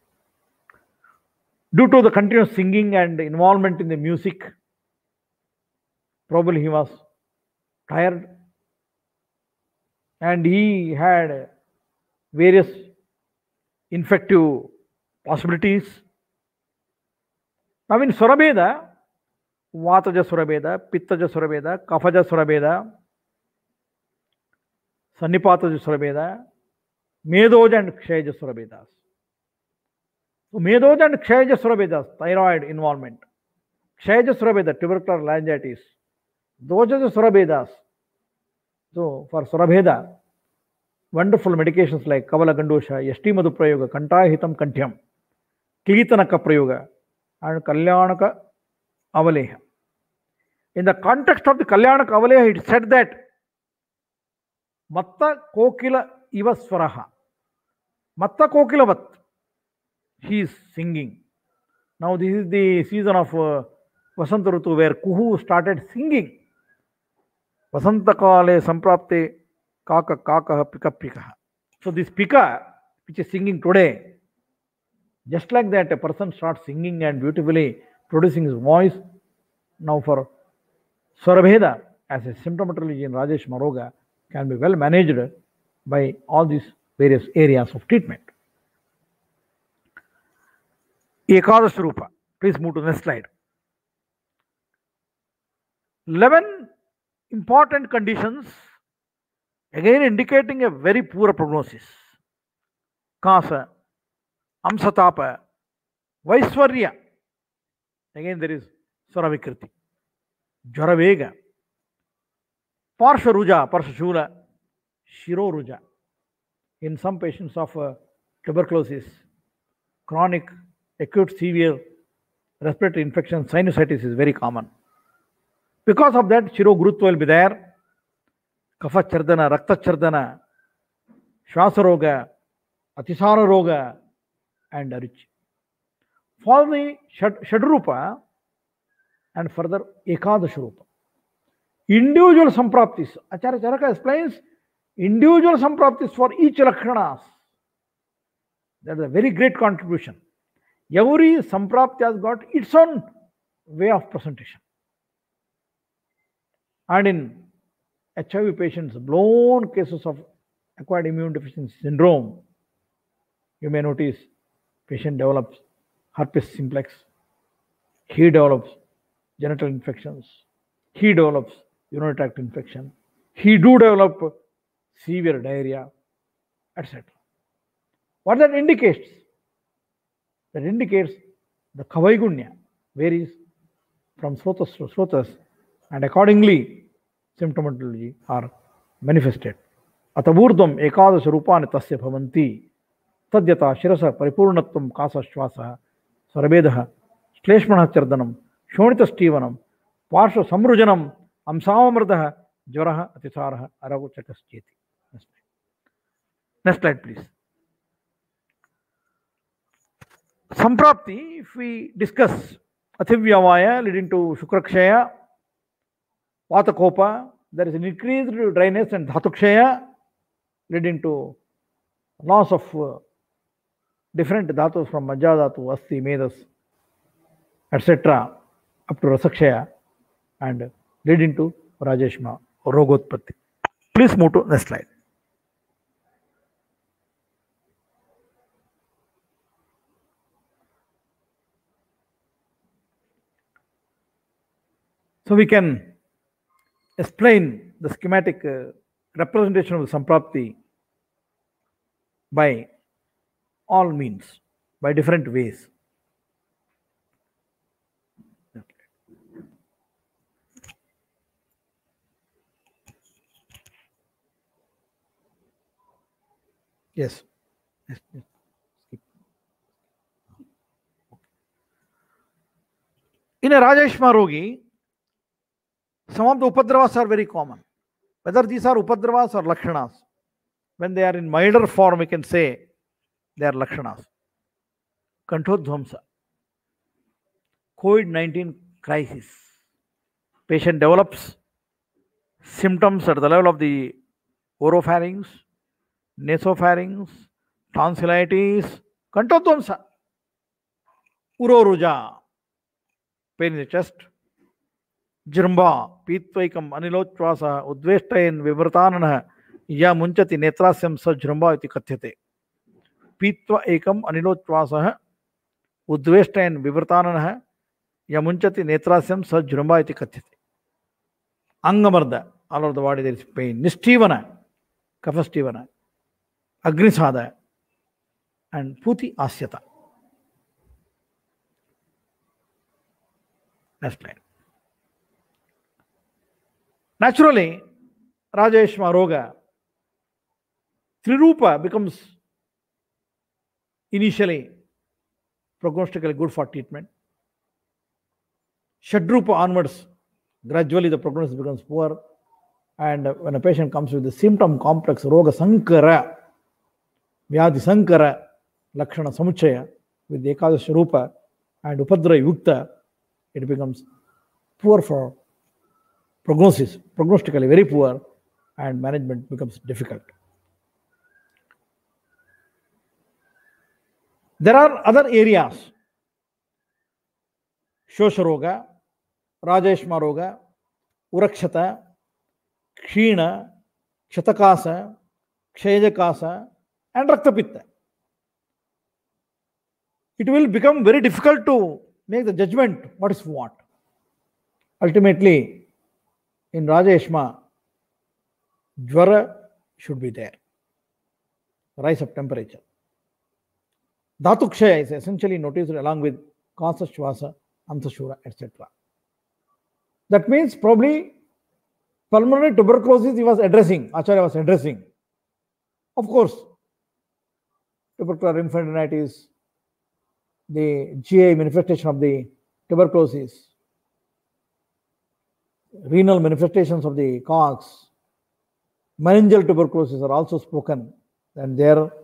S3: Due to the continuous singing and involvement in the music, probably he was tired and he had various infective possibilities. Now in Swarabheda, Vataja Swarabheda, Pittaja Swarabheda, Kafaja Swarabheda, Sannipataja Swarabheda, Medoja and Kshayaja Swarabhedas. So Medoja and Kshayaja Swarabhedas, thyroid involvement. Kshayaja Swarabheda, tubercular laryngitis. Dojaja Swarabhedas. So for Swarabheda, wonderful medications like Kavala Gandosha, Yashti Madhu Prayoga, Kantahitam Kantyam, Klitanaka Prayoga, and Kalyanaka Avaleha. In the context of the Kalyanaka Avaleha, it said that Matta Kokila Iva Swaraha. Matta Kokilavat. He is singing. Now this is the season of Vasanta Rutu where Kuhu started singing. Vasanta Kale Samprapte Kaka Kaka Pika Pika. So this Pika, which is singing today, just like that, a person starts singing and beautifully producing his voice. Now for Swarabheda, as a symptomatology in Rajesh Maroga, can be well managed by all these various areas of treatment. Ekadash Rupa. Please move to the next slide. 11 important conditions, again indicating a very poor prognosis. Kasa, Amsatapa, Vaiswarya. Again there is Swaravikriti. Jwaravega. Parsharuja, Parshashula, Shiroruja. In some patients of tuberculosis, chronic, acute, severe respiratory infection, sinusitis is very common. Because of that, Shirogurutva will be there. Kapha Chardana, Rakta Chardana, Shvasaroga, Atisara Roga, and Aruchi. For the Shadrupa and further Ekadashrupa. Individual Sampraptis. Acharya Charaka explains individual Sampraptis for each Lakshanas. That is a very great contribution. Every Samprapti has got its own way of presentation. And in HIV patients, blown cases of acquired immune deficiency syndrome, you may notice patient develops herpes simplex, he develops genital infections, he develops urinary tract infection, he do develop severe diarrhea, etc. What that indicates? That indicates the Kavaigunya varies from srotas to srotas, and accordingly symptomatology are manifested. Atavurdam ekadash rupani tasya bhavanti tadyata shirasa paripurnatvam kasa shvasaha swarabhedaha shleshmanah chardanam shonita stevanam parsha samrujanam amsamamrdaha jvaraha atisaraha aravuchakas cheti. Next slide, please. Samprapti, if we discuss Athivyamaya leading to Shukrakshaya, Vatakopa, there is an increased dryness, and Dhatukshaya leading to loss of different dhatus from Majja Dhatu, Asti, Medas, etc. up to Rasakshaya and leading to Rajeshma or Rogotpatti. Please move to next slide. So we can explain the schematic representation of the Samprapti by all means, by different ways. Yes. Yes. In a Rajeshma Rogi, some of the Upadravas are very common. Whether these are Upadravas or Lakshanas, when they are in milder form, we can say they are Lakshanas. Kanthodvamsa, COVID-19 crisis. Patient develops symptoms at the level of the oropharynx, nasopharynx, tonsillitis, Kanthodvamsa, Uroruja, pain in the chest, Jiramba, Pitvaikam, Anilochvasa, Udveshtayan, Vivrtanana, Ya Munchati Netrasyam Sa Jiramba iti Kathyate. Pitva Ekam, Anilochvasa, Udveshtayan, Vivrtanana, Ya Munchati Netrasyam Sa Jiramba iti Kathyate. Angamarda, all over the body there is pain. Nistivana, Kapastivana, Agnisada, and Puti Asyata. Next slide. Naturally, Rajeshma Roga, Trirupa becomes initially prognostically good for treatment. Shadrupa onwards, gradually the prognosis becomes poor, and when a patient comes with the symptom complex Roga Sankara, Vyadhi Sankara, Lakshana Samuchaya, with the Ekadashi Rupa and Upadra Yukta, it becomes poor for prognosis, prognostically very poor, and management becomes difficult. There are other areas, Shosharoga, Rajeshma Roga, Urakshata, Kshina, Kshatakasa, Kshayajakasa, and Raktapitta. It will become very difficult to make the judgment what is what. Ultimately, in Rajeshma, Jvara should be there, rise of temperature. Dhatukshaya is essentially noticed along with Kasa, Shvasa, Antashura, etc. That means probably pulmonary tuberculosis he was addressing, Acharya was addressing. Of course, tubercular lymphadenitis, the GI manifestation of the tuberculosis, renal manifestations of the cause, meningeal tuberculosis are also spoken, and they are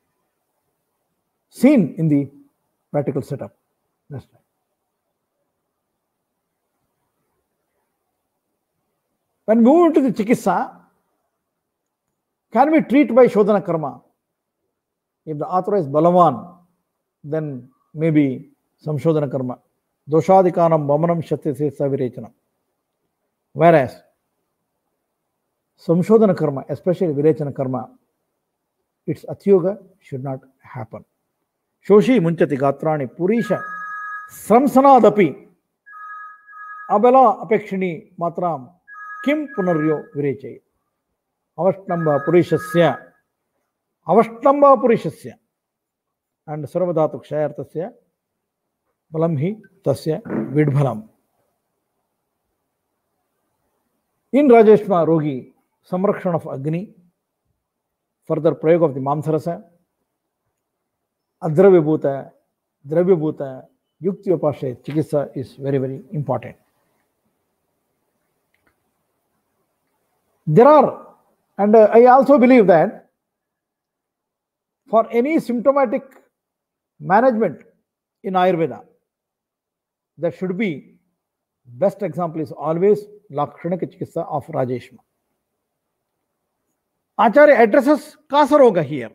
S3: seen in the practical setup. Next slide. When we move into the Chikitsa, can we treat by Shodhana Karma? If the author is Balavan, then maybe some Shodhana Karma. Doshadikanam Vamanam Shatyase Savirechanam. Whereas, Samshodhana Karma, especially Virechana Karma, its Atyoga should not happen. Shoshi Munchati Gatrani Purisha Samsanadapi Abela Apekshini Matram Kim Punaryo Vireche Avashtamba Purishasya Avashtamba Purishasya and Sarvadatu Kshayartasya Balamhi Tasya Vidbhalam. In Rajeshma Rogi, Samrakshan of Agni, further Prayog of the Mamsarasa, Adravibhuta, Dravyabhuta, Yuktiyopashe, Chikitsa is very, very important. There are, and I also believe that for any symptomatic management in Ayurveda, that should be best example is always Lakshanika Chikitsa of Rajeshma. Acharya addresses Kasaroga here.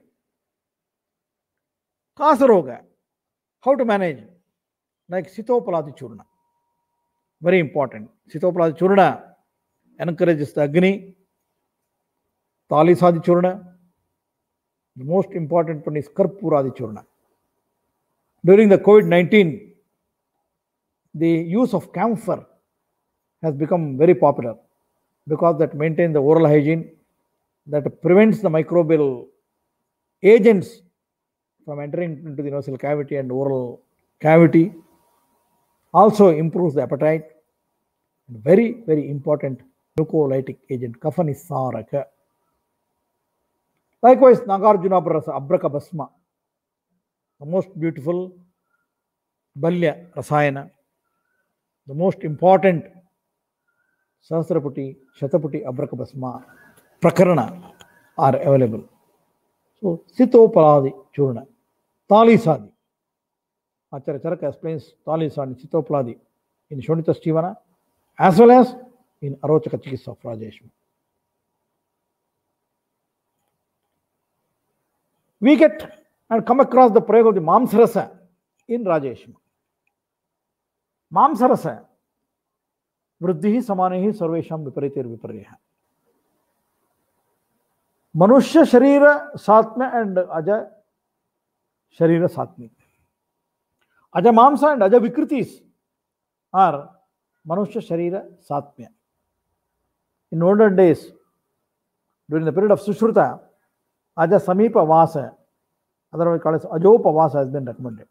S3: Kasaroga, how to manage? Like Sitopaladi Churna. Very important. Sitopaladi Churna encourages the Agni. Talisadi Churna. The most important one is Karpuradi Churna. During the COVID-19, the use of camphor has become very popular because that maintains the oral hygiene, that prevents the microbial agents from entering into the nasal cavity and oral cavity, also improves the appetite. Very, very important mucolytic agent, Kafanisaraka. Likewise, Nagarjuna Brasa Abraka Basma, the most beautiful Balya Rasayana, the most important Sahasraputi, Shataputi, Abraka Basma, Prakarana are available. So, Sitopaladi Churna, Talisadi. Acharya Charaka explains Talisadi, Sitopaladi in Shonita Stivana as well as in Arochaka Chikitsa of Rajeshma. We get and come across the prayer of the Mamsarasa in Rajeshma. Mamsarasa, Vriddhi Samanehi Sarvesham Viparitir Viparyaha. Manushya Sharira Satma and Aja Sharira Satmi. Aja Mamsa and Aja Vikritis are Manushya Sharira Satmya. In olden days, during the period of Sushruta, Aja Samipa Vasa, otherwise called as Ajopa Vasa, has been recommended.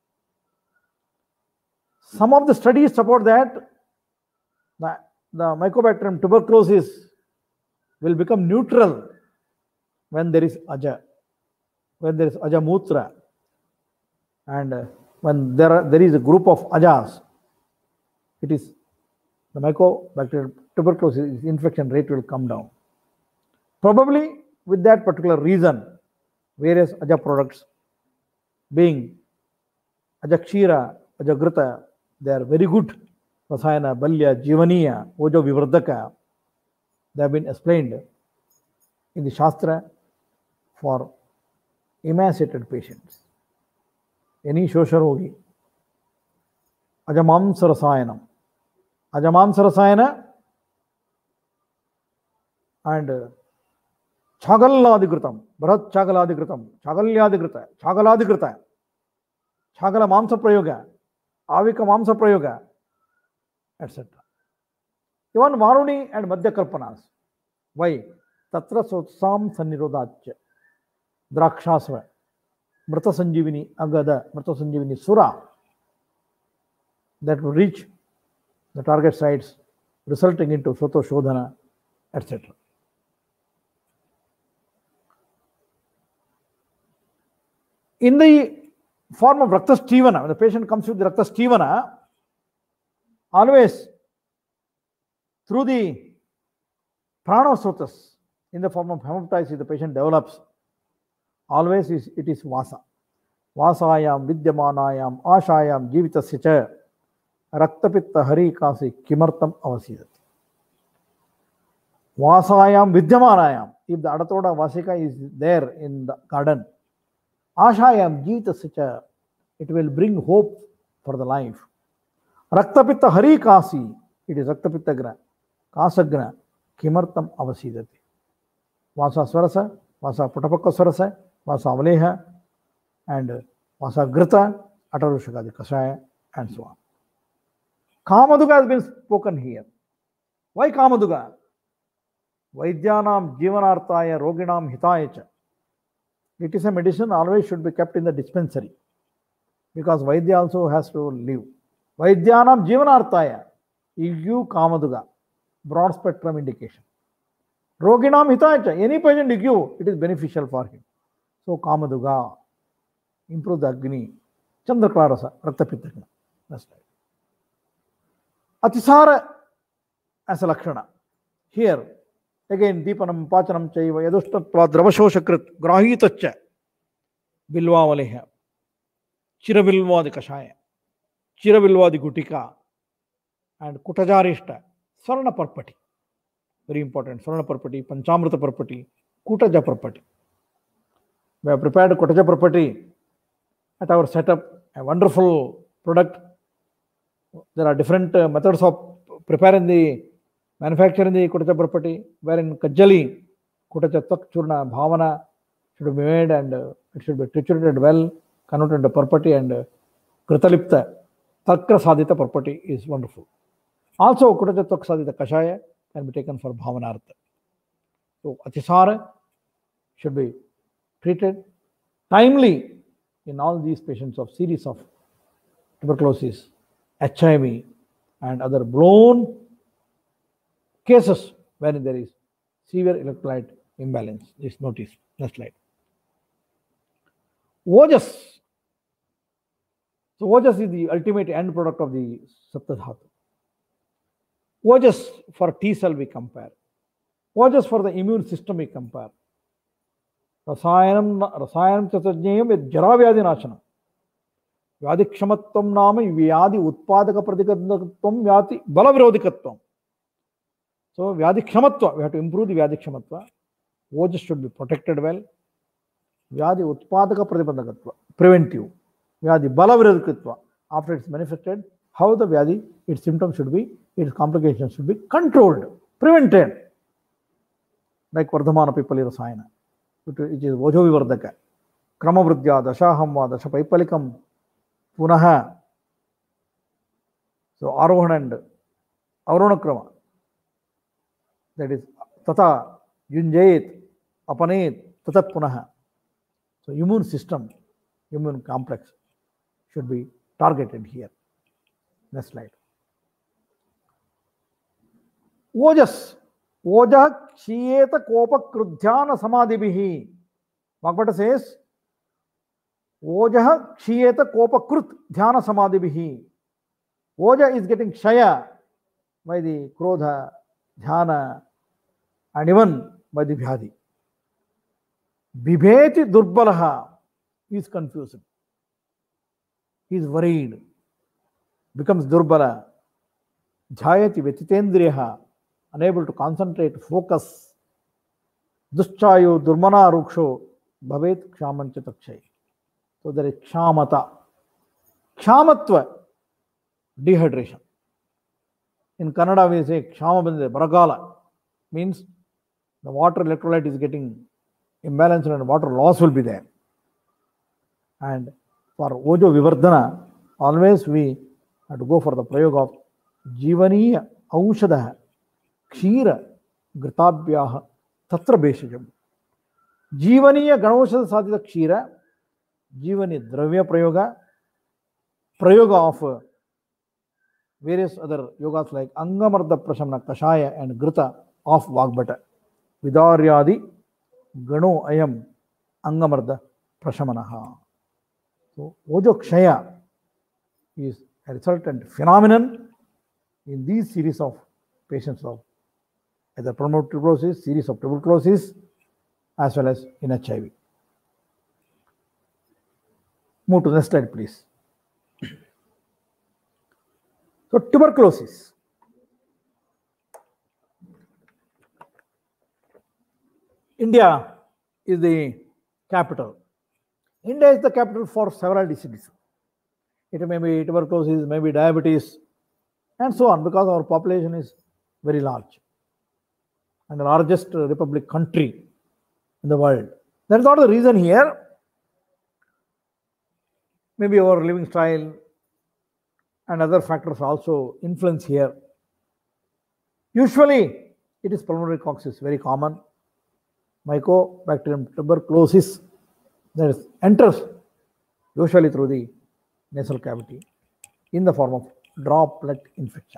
S3: Some of the studies support that the Mycobacterium tuberculosis will become neutral when there is Aja, when there is Aja Mutra, and when there is a group of Ajas, it is the Mycobacterium tuberculosis infection rate will come down. Probably with that particular reason, various Aja products being Ajakshira, Ajagrita, they are very good. Rasayana, Balya, Jivaniya, Ojo Vivardhaka, they have been explained in the Shastra for emaciated patients. Any Shosharogi, Ajamamsa Rasayanam. Ajamamsa Rasayana and Chagaladigratam, Bharat Chagaladigratam, Chagalyadigrita, Chagaladigrita, Chagala Mamsa Prayoga, Avika Mamsa Prayoga, etc. Even Varuni and Madhya Kalpanas. Why? Tatra Sotsam Sanirodach, Drakshasva, Mrata Sanjivini Agada, Mrata Sanjivini Sura, that will reach the target sites, resulting into Soto Shodhana, etc. In the form of Rakta Stevana, when the patient comes with the Rakta Stevana, always through the pranasotas in the form of hemoptysis the patient develops, always it is Vasa. Vasayam Vidyamanayam Ashayam Jivitasya cha Raktapitta Hari Kasi Kimartam Avasidati. Vasayam Vidyamanayam, if the Adatoda Vasika is there in the garden, Ashayam Jivitasya cha, it will bring hope for the life. Raktapitta Hari Kasi, it is Raktapittagra, Kasagna, Kimartam Avasidati. Vasa Swarasa, Vasa Putapaka Swarasa, Vasa Avaleha, and Vasa Grita, Atarushagadi Kasaya, and so on. Kamaduga has been spoken here. Why Kamaduga? Vaidyanam Jivanarthaya Roginam Hitayacha. It is a medicine, always should be kept in the dispensary, because Vaidya also has to live. Vaidyanam Jivanarthaya, you give Kamaduga, broad spectrum indication. Roginam Hitayacha, any patient you give, it is beneficial for him. So Kamaduga, improve the Agni, Chandraklarasa, Raktapittagna. That's right. Atisara as a Lakshana. Here, again, Deepanam, Pachanam, Chaiva, Yadustatva, Dravashoshakrit, Grahitacha, Bilvavaleha, Chiravilvadi Kashaya. Chiravilvadi Gutika, and Kutajarishta, Sarana Parpati. Very important. Sarana Parpati, Panchamrita Parpati, Kutaja Parpati. We have prepared Kutaja Parpati at our setup, a wonderful product. There are different methods of preparing the manufacturing the Kutaja Parpati, wherein Kajali, Kutaja Tak Churna, Bhavana should be made and it should be triturated well, converted into Parpati, and Kritalipta, Takra Sadhita Parpati is wonderful. Also, Kutaja Tak Sadhita Kashaya can be taken for Bhavanartha. So, Atisara should be treated timely in all these patients of series of tuberculosis, HIV, and other blown cases wherein there is severe electrolyte imbalance. This notice, next slide. Ojas. So, Ojas is the ultimate end product of the Saptadhatu. Ojas for T cell we compare. Ojas for the immune system we compare. Rasayanam Chatajnayam with Jaravyadi Nachana. Vyadi Kshamatvam Nama Vyadi Utpadaka Pratikatvam Vyati Balavirodikatvam. So, Vyadi Kshamatva, we have to improve the Vyadi Kshamatva. Ojas should be protected well. Vyadi Utpadaka Pratipandakatva, preventive. Vyadi Balavirodikatva, after it's manifested, how the Vyadi, its symptoms should be, its complications should be controlled, prevented. Like Vardhamana Pipali Rasayana, which is Ojo Vivardaka. Kramavridya, Dashaham, Dashapaipalikam, Punaha. So, Arohan and Aronakrama. That is Tata, Yunjayet, Apanet, Tatat Punaha. So, immune system, immune complex should be targeted here. Next slide. Ojas. Oja Kshiyeta Kopa Krudhyana Samadhibihi. Bhagavata says, Oja Kshiyeta Kopa Krut Dhyana Samadhibihi. Oja is getting Kshaya by the Krodha, Dhyana, and even by the Vyadi. Bibheti Durbalaha is confused. He is worried. Becomes Durbala. Jhayati Vetitendriyaha, unable to concentrate, focus. Duschayu Durmana Ruksho Bhavet Kshamancha Takshay. So there is Kshamata. Kshamatva, dehydration. In Kannada we say Kshamabandhe, Baragala, means the water electrolyte is getting imbalanced and water loss will be there. And for Ojo Vivardhana, always we have to go for the prayog of Jivaniya Aushadaha Kshira Gritabhyaha Tatra Beshajam. Jivaniya Ganaushada Sadhita Kshira, Jivani Dravya Prayoga of various other yogas like Angamarda Prashamna Kashaya and Grita of Vagbata. Vidaryadi Gano Ayam Angamarda Prashamanaha. So, Ojo Kshaya is a resultant phenomenon in these series of patients of either pulmonary tuberculosis, series of tuberculosis, as well as in HIV. Move to the next slide, please. So, tuberculosis. India is the capital. India is the capital for several diseases. It may be tuberculosis, maybe diabetes, and so on, because our population is very large and the largest republic country in the world. That is not the reason here. Maybe our living style and other factors also influence here. Usually, it is pulmonary causes, very common. Mycobacterium tuberculosis that enters usually through the nasal cavity in the form of droplet infection.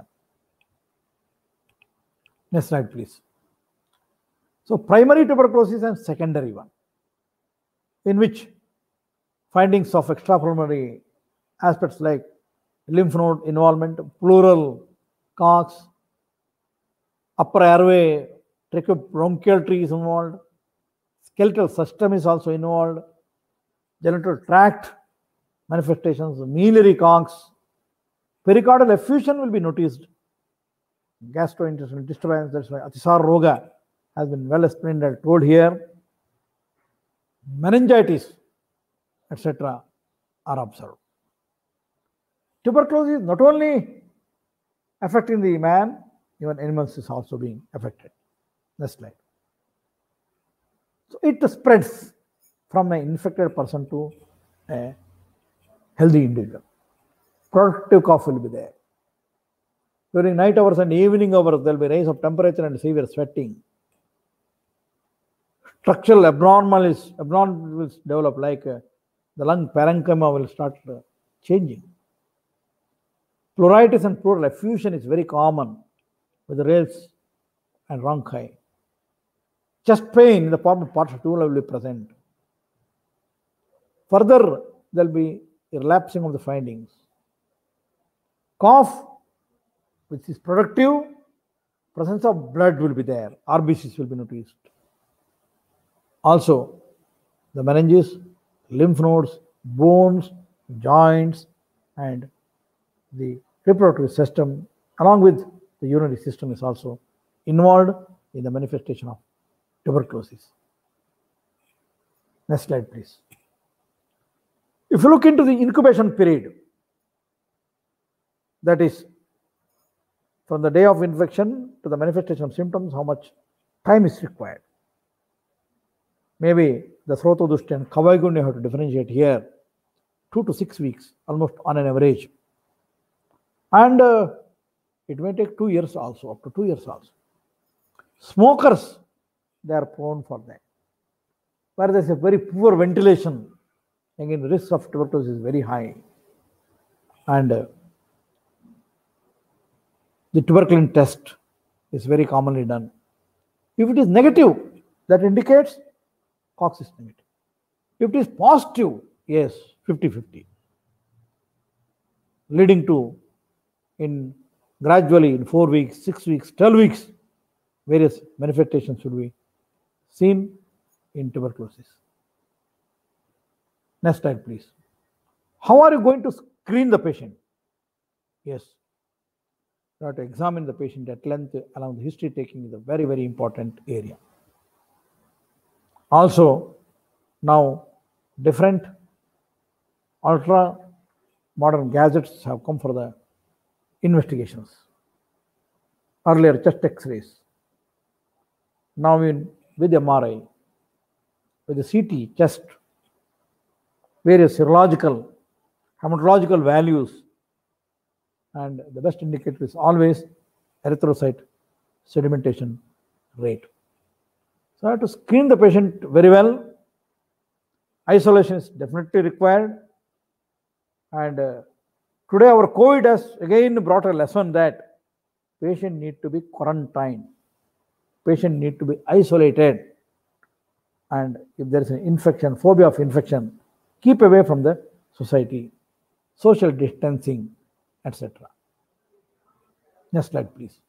S3: Next slide, please. So, primary tuberculosis and secondary one, in which findings of extrapulmonary aspects like lymph node involvement, pleural cox, upper airway, tracheobronchial tree is involved, skeletal system is also involved, genital tract manifestations, mealy cox, Pericardial effusion will be noticed. Gastrointestinal disturbance, that's why Atisar Roga has been well explained and told here. Meningitis, etc. are observed. Tuberculosis not only affecting the man, even animals is also being affected. Next slide. So it spreads from an infected person to a healthy individual. Productive cough will be there. During night hours and evening hours, there will be rise of temperature and severe sweating. Structural abnormalities develop, like the lung parenchyma will start changing. Pleuritis and pleural effusion is very common with the rales and rhonchi. Chest pain in the form of partial will be present. Further, there will be a relapsing of the findings. Cough, which is productive, presence of blood will be there. RBCs will be noticed. Also, the meninges, lymph nodes, bones, joints, and the reproductive system, along with the urinary system, is also involved in the manifestation of tuberculosis. Next slide, please. If you look into the incubation period, that is from the day of infection to the manifestation of symptoms, how much time is required. Maybe the Srotodushti and Kavaigunya have to differentiate here. 2 to 6 weeks, almost on an average. And it may take 2 years also, up to 2 years also. Smokers, they are prone for that. Where there is a very poor ventilation, again the risk of tuberculosis is very high. And the tuberculin test is very commonly done. If it is negative, that indicates Cox is negative. If it is positive, yes, 50-50. Leading to, gradually in 4 weeks, 6 weeks, 12 weeks, various manifestations should be seen in tuberculosis. Next slide, please. How are you going to screen the patient? Yes, you have to examine the patient at length along the history taking is a very, very important area. Also, now different ultra modern gadgets have come for the investigations. Earlier, chest X-rays. Now with MRI, with the CT, chest, various serological, hematological values, and the best indicator is always erythrocyte sedimentation rate. So I have to screen the patient very well. Isolation is definitely required. And today our COVID has again brought a lesson that patient need to be quarantined. Patient need to be isolated. And if there is an infection, phobia of infection, keep away from the society, social distancing, etc. Next slide, please.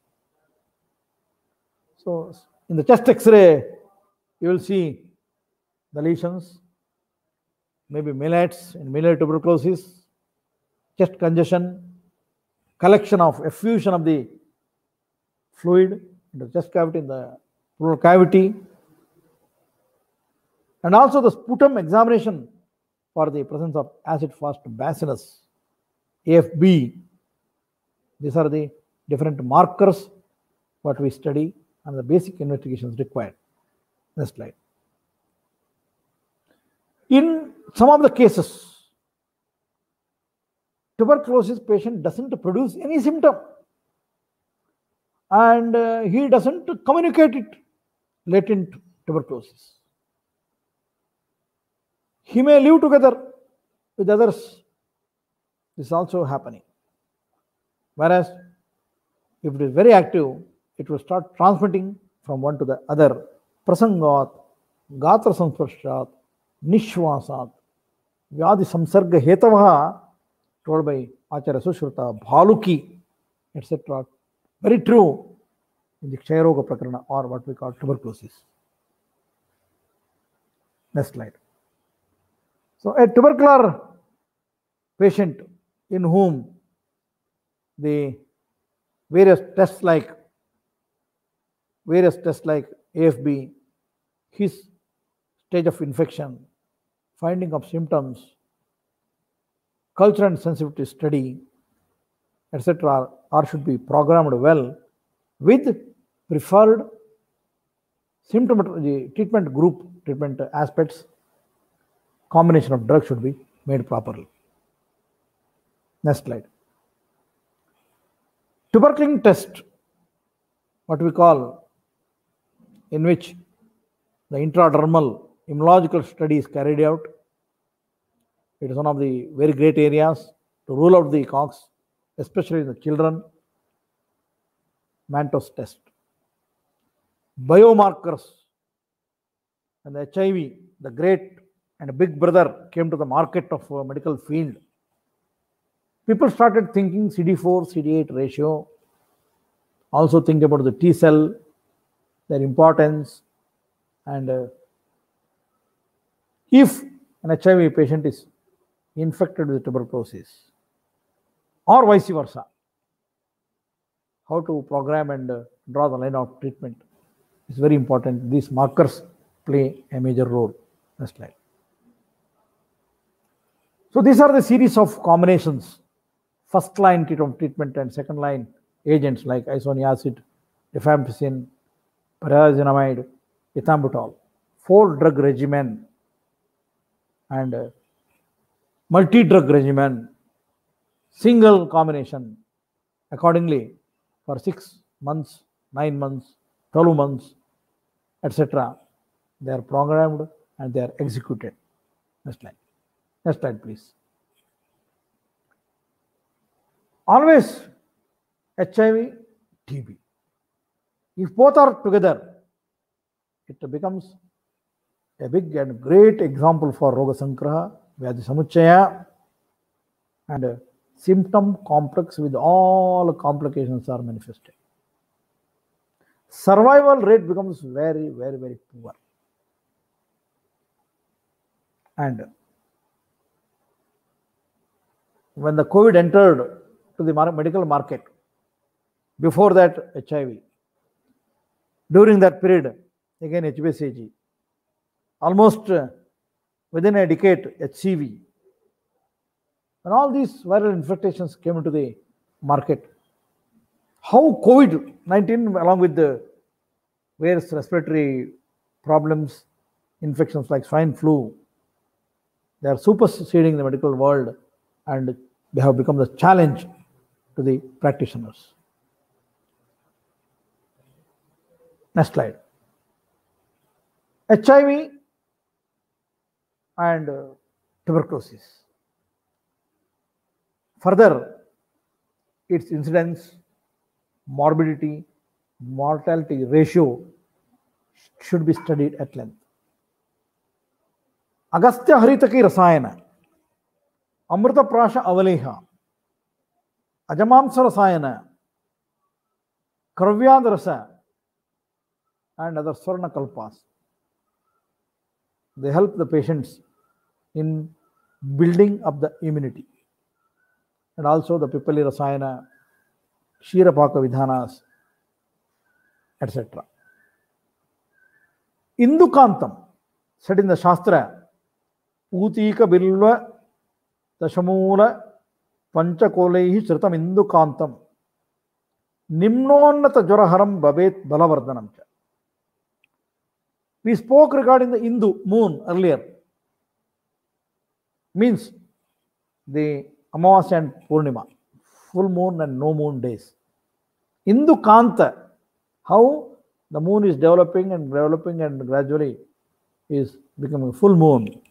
S3: So in the chest X-ray, you will see the lesions, maybe millets and miliary tuberculosis, chest congestion, collection of effusion of the fluid in the chest cavity, in the pleural cavity, and also the sputum examination for the presence of acid-fast bacillus, AFB. These are the different markers what we study and the basic investigations required. Next slide. In some of the cases, tuberculosis patient doesn't produce any symptom and he doesn't communicate it, latent tuberculosis. He may live together with others. This is also happening. Whereas if it is very active, it will start transmitting from one to the other. Prasangat, Gatra Samsparshat, Nishwasat, Vyadi Samsarga Hetavaha, told by Acharya Sushruta, Bhaluki, etc. Very true in the Kshayaroga Prakarana, or what we call tuberculosis. Next slide. So a tubercular patient in whom the various tests like AFB, his stage of infection, finding of symptoms, culture and sensitivity study, etc., or should be programmed well with preferred symptomatology, treatment aspects. Combination of drugs should be made properly. Next slide. Tuberculin test, what we call, in which the intradermal immunological study is carried out. It is one of the very great areas to rule out the COX, especially in the children. Mantos test. Biomarkers, and the HIV, the great and big brother, came to the market of medical field. People started thinking CD4, CD8 ratio, also think about the T cell, their importance, and if an HIV patient is infected with tuberculosis or vice versa, how to program and draw the line of treatment is very important. These markers play a major role. Next slide. So these are the series of combinations, first line treatment and second line agents like isoniazid, rifampicin, pyrazinamide, ethambutol, 4-drug regimen and multi-drug regimen, single combination accordingly for 6 months, 9 months, 12 months, etc. They are programmed and they are executed. Next slide. Next slide, please. Always HIV, TB. If both are together, it becomes a big and great example for Roga Sangraha, Vyadhi Samuchaya, and symptom complex with all complications are manifested. Survival rate becomes very, very, very poor. And when the COVID entered to the medical market, before that HIV, during that period, again HBsAg, almost within a decade HCV, and all these viral infections came into the market. How COVID-19 along with the various respiratory problems, infections like swine flu, they are superseding the medical world and they have become the challenge to the practitioners. Next slide. HIV and tuberculosis. Further, its incidence, morbidity, mortality ratio should be studied at length. Agastya Haritaki Rasayana, Amrita Prasha Avaleha, Ajamamsa Rasayana, Kravyadrasa, and other Swarna Kalpas. They help the patients in building up the immunity. And also the Pipali Rasayana, Shirapaka Vidhanas, etc. Indukantam, said in the Shastra, Utika Bilva Dashamula Panchakolehi Sritam Indukantam Nimnonnata Jaraharam Babet Balavardhanam. We spoke regarding the Indu moon earlier. Means the Amavasya and Purnima, full moon and no moon days. Indu Kanta, how the moon is developing and gradually is becoming full moon.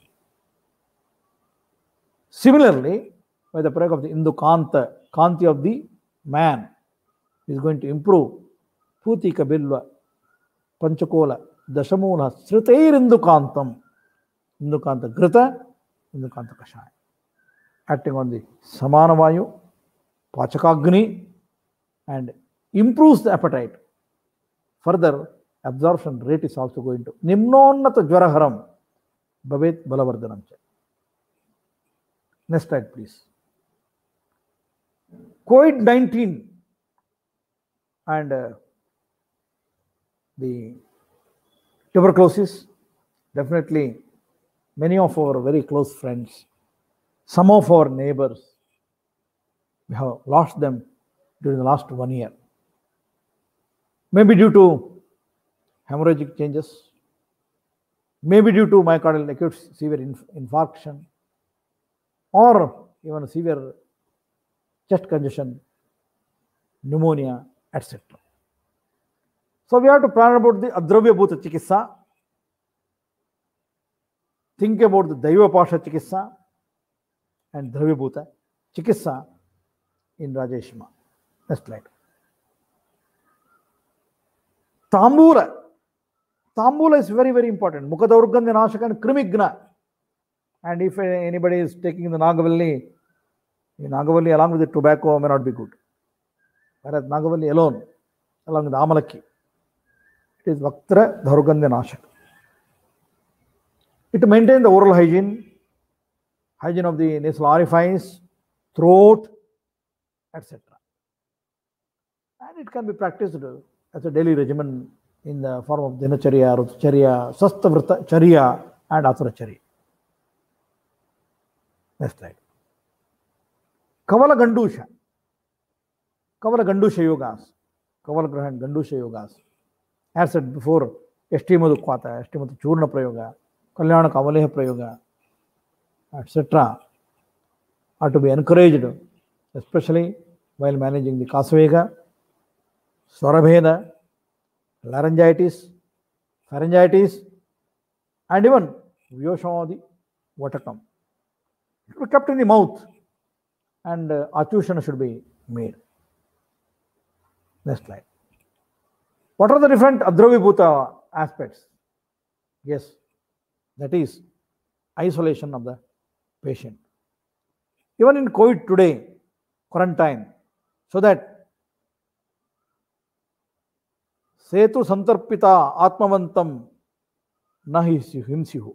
S3: Similarly, by the prayer of the Indu Kanta, Kanti of the man is going to improve. Putika Bilva, Panchakola, Dashamula, Sritair Indukantam, Indukanta Grita, Indukanta Kashaya. Acting on the Samanavayu, Pachakagni, and improves the appetite. Further, absorption rate is also going to Nimnonnata Jwaraharam Bhavet Balavardhanam. Next slide, please. COVID-19 and the tuberculosis, definitely many of our very close friends, some of our neighbors, we have lost them during the last 1 year. Maybe due to hemorrhagic changes, maybe due to myocardial acute severe infarction, or even severe chest congestion, pneumonia, etc. So we have to plan about the Adravya Bhuta Chikitsa, think about the Daiva Pasha Chikitsa and Dravya Bhuta Chikitsa in Rajeshma. Next slide. Tambula. Tambula is very, very important. Mukadurgandha Nashaka and Krimigna. And if anybody is taking the Nagavalli along with the tobacco may not be good. Whereas Nagavalli alone, along with the Amalaki, it is Vaktra Dhaurgandha Nashaka. It maintains the oral hygiene of the nasal orifice, throat, etc. And it can be practiced as a daily regimen in the form of Dinacharya, Rutacharya, Sastavrta Charya, and Asuracharya. Next slide. Kavala Gandusha. Kavala Gandusha Yogas. Kavala Grahan Gandusha Yogas. As said before, Eshtimadu Kwata, Eshtimadu Churna Prayoga, Kalyana Kavaleha Prayoga, etc. are to be encouraged, especially while managing the Kasavega, Swarabheda, laryngitis, pharyngitis, and even Vyoshamadi Vatakam. It should be kept in the mouth and Achushana should be made. Next slide. What are the different Adravya Bhuta aspects? Yes, that is isolation of the patient. Even in COVID today, quarantine, so that Setu Santarpita Atmavantam Nahi Himsihu.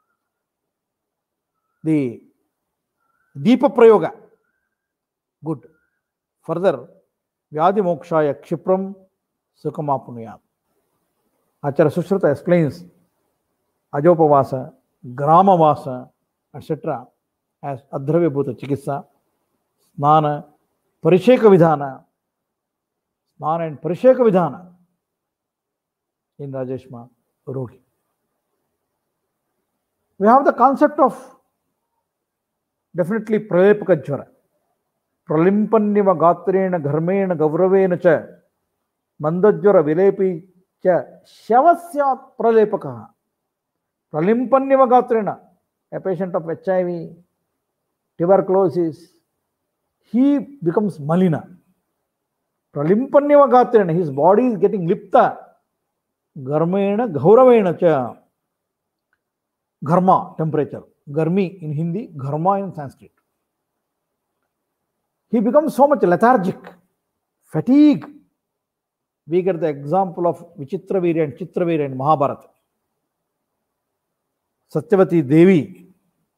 S3: The Deepa Prayoga, good. Further, Vyadi Mokshaya Kshipram Sukamapunuyam. Acharya Sushruta explains Ajopavasa, Gramavasa, etc. as Adravya Bhuta Chikitsa, Snana, Parisheka Vidhana, Snana and Parisheka Vidhana in Rajeshma Rogi. We have the concept of definitely Pralepaka Jvara. Pralimpanyava Gatrena Dharmena Gavravena Cha Mandajvara Vilepi Cha Shavasyat Pralepaka. Pralimpanyava Gatrena, a patient of HIV, tuberculosis, he becomes malina. Pralimpanyava Gatrena, his body is getting lipta. Garmena Gauravena Cha. Gharma, temperature. Garmi in Hindi, Gharma in Sanskrit. He becomes so much lethargic, fatigue. We get the example of Vichitravirya and Chitravirya in Mahabharata. Satyavati Devi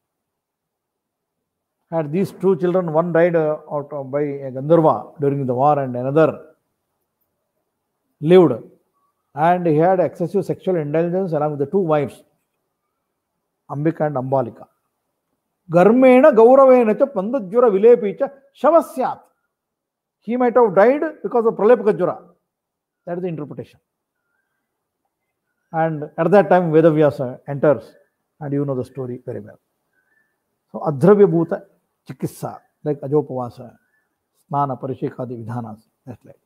S3: had these two children. One died out by a Gandharva during the war and another lived. And he had excessive sexual indulgence along with the two wives, Ambika and Ambalika. Garmena Gauravena Cha Pandajvara Vilepi Cha Shavasyat. He might have died because of Pralepaka Jvara. That is the interpretation. And at that time, Vedavyasa enters, and you know the story very well. So, Adravya Bhuta Chikitsa, like Ajopavasa, Snana, Parishekadi Vidhanas. That's like.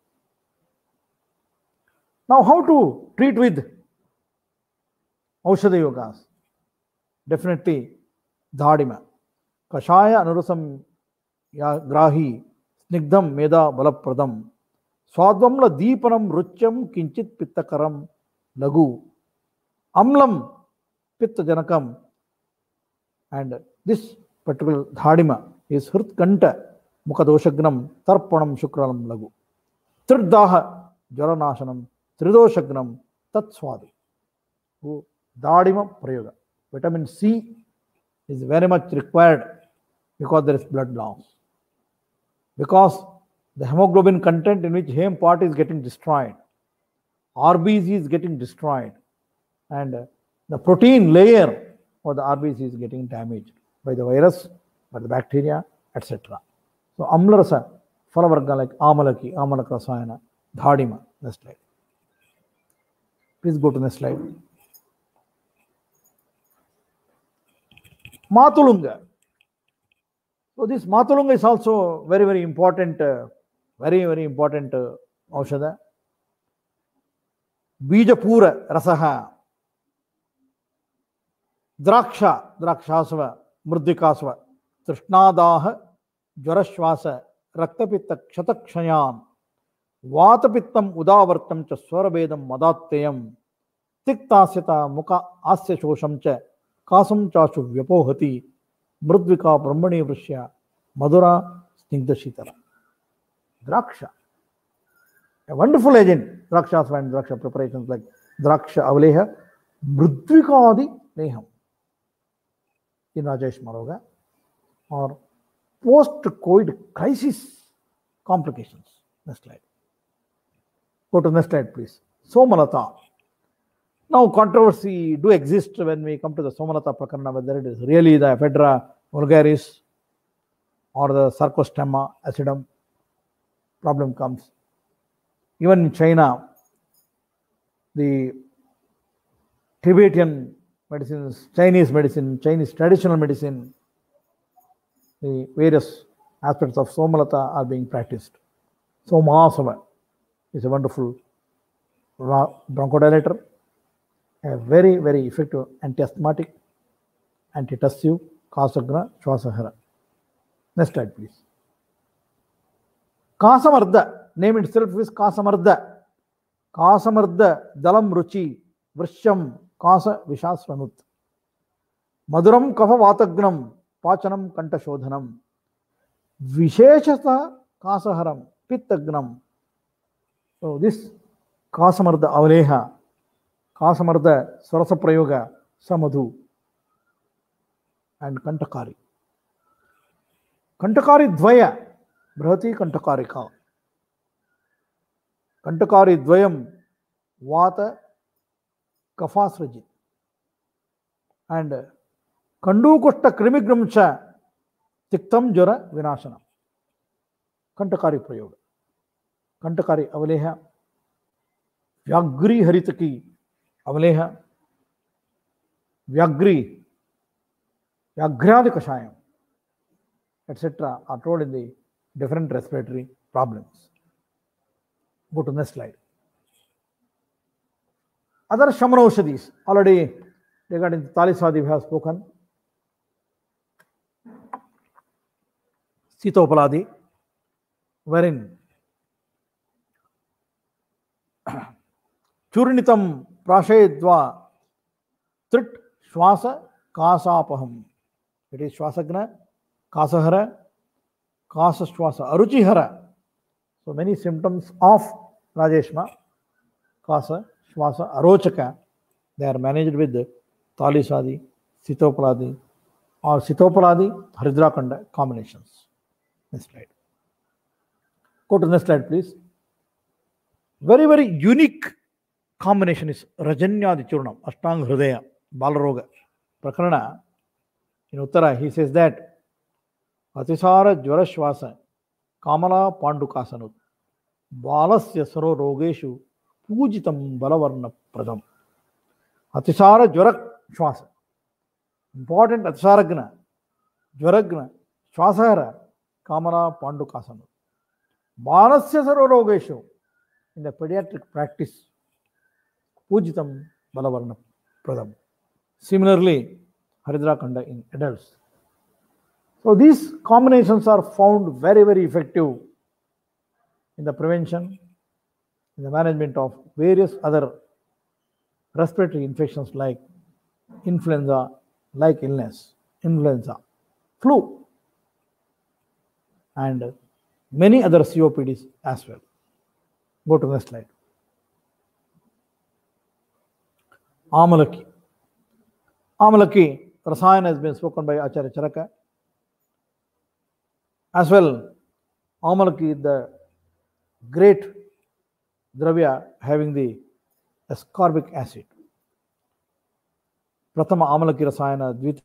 S3: Now, how to treat with Aushadha Yogas? Definitely Dhadima. Kashaya Anurasam Grahi Snigdam Meda Balapradam Swadvamla Deepanam Rucham Kinchit Pittakaram Lagu Amlam Pitta Janakam. And this particular Dhadima is Hrutkanta Mukadoshagnam Tarpanam Shukralam Lagu Triddaha Jaranashanam Tridoshagnam Tatswadi. Dhadima Prayoga. Vitamin C is very much required because there is blood loss. Because the hemoglobin content in which heme part is getting destroyed, RBC is getting destroyed, and the protein layer of the RBC is getting damaged by the virus, by the bacteria, etc. So Amlarasa, Falavarga like Amalaki, Amalakrasayana, Dhadima. Next slide. Please go to the next slide. Matulunga. So this Matulunga is also very, very important, very important Aushada. Bijapura Rasaha. Draksha, Drakshasva, Murdikasva, Trishnadaha, Jwarashvasa, Raktapitta Kshatakshayam, Vatapittam Udavartam cha Swarabedam Madattayam, Tiktasyata Mukha Asya Shosham cha Kasam Chashu Vyapohati, Murdvika Brahmani Vrishya, Madhura Snigdashitara. Draksha. A wonderful agent, Drakshasva and Draksha preparations like Draksha Avaleha, Murdvikadi Neham. In Rajesh Maroga, or post-COVID crisis complications. Next slide. Go to the next slide, please. Somalata. Now, controversy do exist when we come to the Somalata Prakarana, whether it is really the Ephedra vulgaris or the Sarcostemma acidum. Problem comes. Even in China, the Tibetan medicines, Chinese medicine, Chinese traditional medicine, the various aspects of Somalata are being practiced. Somahasava is a wonderful bronchodilator, a very, very effective anti-asthmatic, antitussive, Kasagna, Shwasahara. Next slide, please. Kasamarda, name itself is Kasamarda. Kasamarda, Dalam Ruchi, Vrisham, Kasa Vishasvanut. Maduram Kafa Vatagnam, Pachanam Kantashodhanam. Visheshata Kasaharam, Pittagnam. So this Kasamarda Avaleha, Kasamarda Sarasa Prayoga, Samadhu, and Kantakari. Kantakari Dvaya, Brahati Kantakarika. Kantakari Dvayam, Vata Kafasrajit. And Kandu Kosta Krimigramcha, Tiktam Jara Vinashana. Kantakari Prayoga. Kantakari Avaleha, Vyagri Haritaki Avaleha, Vyagri, Vyagradi Kashayam, etc. are told in the different respiratory problems. Go to the next slide. Other Shamanaushadis, already regarding Talisadi we have spoken. Sitopaladi, wherein Churinitam Prashayadva Trit Shwasa Kasapaham. It is Shwasagna, Kasahara, Kasa Shwasa, Aruchihara. So many symptoms of Rajeshma, Kasa, Shwasa, Arochaka, they are managed with Talisadi, Sitopaladi, or Sitopaladi, Haridrakanda combinations. Next slide. Go to the next slide, please. Very, very unique combination is Rajanyadi Churnam, Ashtang Hridaya, Balaroga. Prakarana, in Uttara, he says that Atisara Jwarashvasa, Kamala Pandukasanut, Balasya Saro Rogeshu, Pujitam Balavarna Pradam. Atisara Jwarak Shwasa. Important Atisaragna, Jwaragna, Shwasahara, Kamala Pandukasanut. Balasya Saro Rogeshu. In the pediatric practice, Pujitam Balavarna Pradam. Similarly, Haridrakanda in adults. So these combinations are found very, very effective in the prevention, in the management of various other respiratory infections like influenza, like illness, influenza, flu, and many other COPDs as well. Go to the next slide. Amalaki. Amalaki, Rasayana has been spoken by Acharya Charaka. As well, Amalaki, the great dravya having the ascorbic acid. Prathama amalaki rasayana, dvita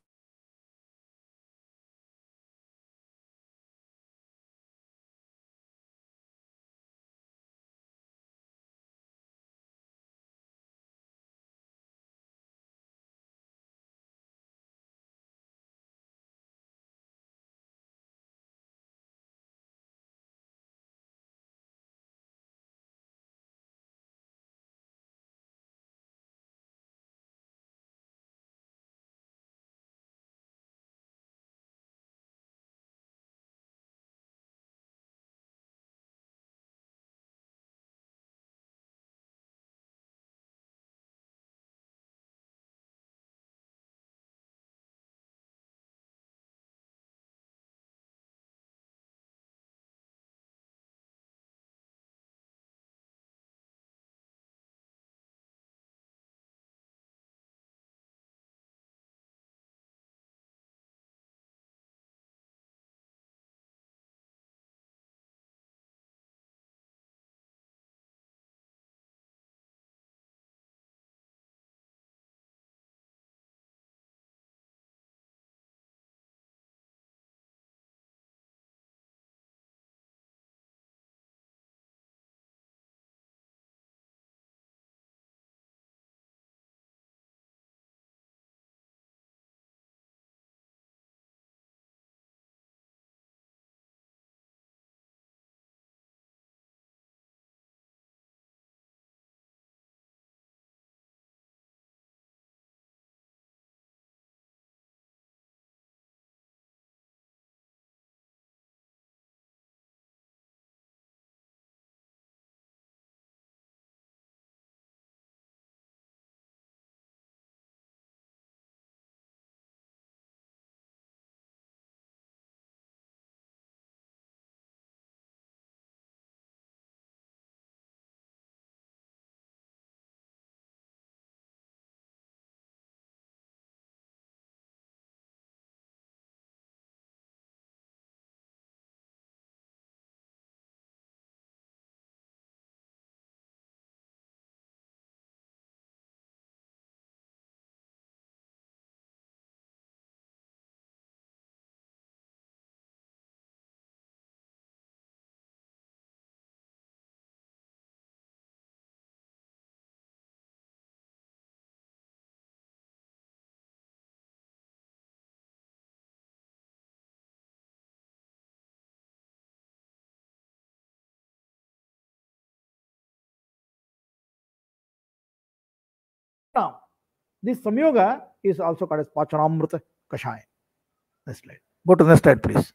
S3: Now, this samyoga is also called as Pachanamrita Kashaya. Next slide. Go to the next slide, please.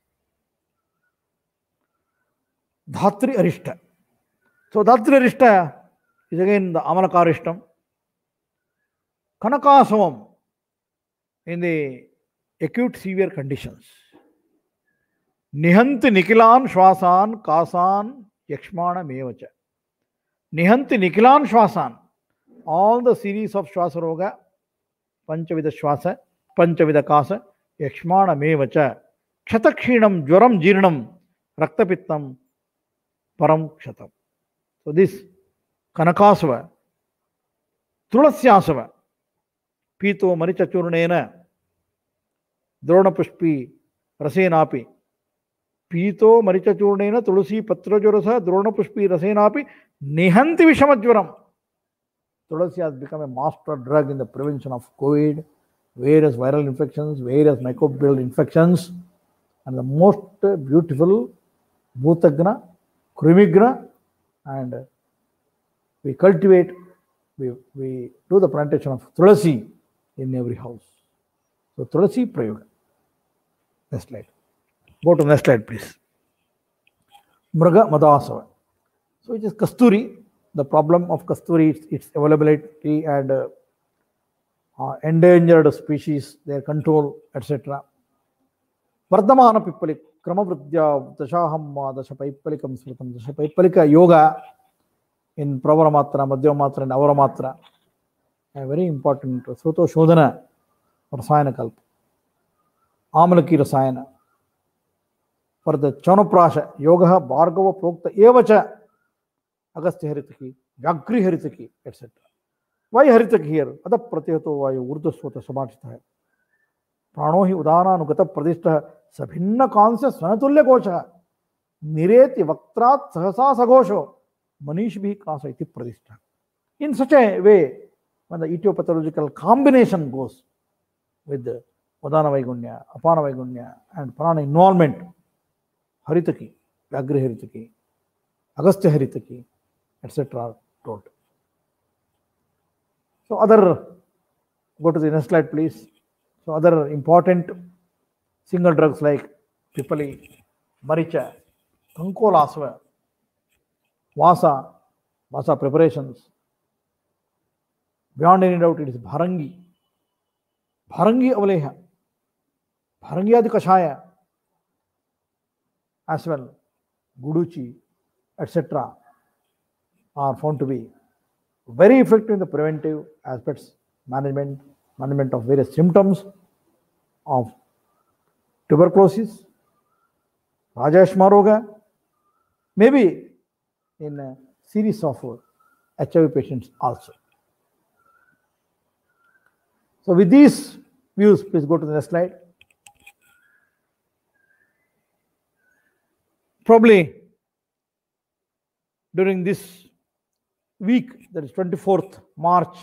S3: Dhatri Arishta. So, Dhatri Arishta is again the Amalakaristam. Kanakasavam in the acute severe conditions. Nihanti Nikilan Shwasan Kasan Yakshmana Mevacha. Nihanti Nikilan Shwasan. All the series of Shwasaroga, Panchavida Shwasa, Panchavida Kasa, Yakshmana Mevacha, Kshataksheenam, Jwaram Jirnam, Raktapittam, Param Kshatam. So this Kanakasava, Tulasyasava, Pito Maricha Churnena, Drona Pushpi, Rasenapi, Pito Maricha Churnena, Tulasi Patrajurasa, Drona Pushpi, Rasenapi, Nihanti Vishamajwaram. Tulasi has become a master drug in the prevention of COVID, various viral infections, various microbial infections, and the most beautiful Bhutagna, Krimigna, and we cultivate, we do the plantation of Tulasi in every house. So Tulasi Prayoga. Next slide. Go to the next slide, please. Mraga Madasava. So it is Kasturi. The problem of Kasturi, its availability and endangered species, their control, etc. Vardhamana Pippalik, Kramavridya, Dashahamma, Dashapaipalikam Srutam, Dashapaipalika Yoga in Pravarmatra, Madhyamatra, and Avaramatra. A very important Sruto Shodhana Rasayana Kalpa. Amalaki Rasayana. For the Chanoprasha, Yoga, Bhargava Prokta Evacha, Agastya Haritaki, Vyagri Haritaki, etc. Why Haritaki here? Ada Pratyato Vayu Urdhaswata Samachita. Prano hi Udananugata Pradishta Sabhinna Kansa Sanatulya Gosha Nireti Vaktrat Sahasa Sagosho Manish bhi Kasa iti Pradishta. In such a way, when the etiopathological combination goes with the Udana Vaigunya, Apana Vaigunya, and Prana involvement, Haritaki, Vyagri Haritaki, Agastya Haritaki, etc. are told. So go to the next slide please. So other important single drugs like Pipali, Maricha, Kankolasva, Vasa preparations. Beyond any doubt, it is Bharangi. Bharangi Avaleha. Bharangi Adi Kashaya. As well, Guduchi, etc. are found to be very effective in the preventive aspects, management of various symptoms of tuberculosis, Rajashma Roga, maybe in a series of HIV patients also. So with these views, please go to the next slide. Probably during this week, that is 24th March,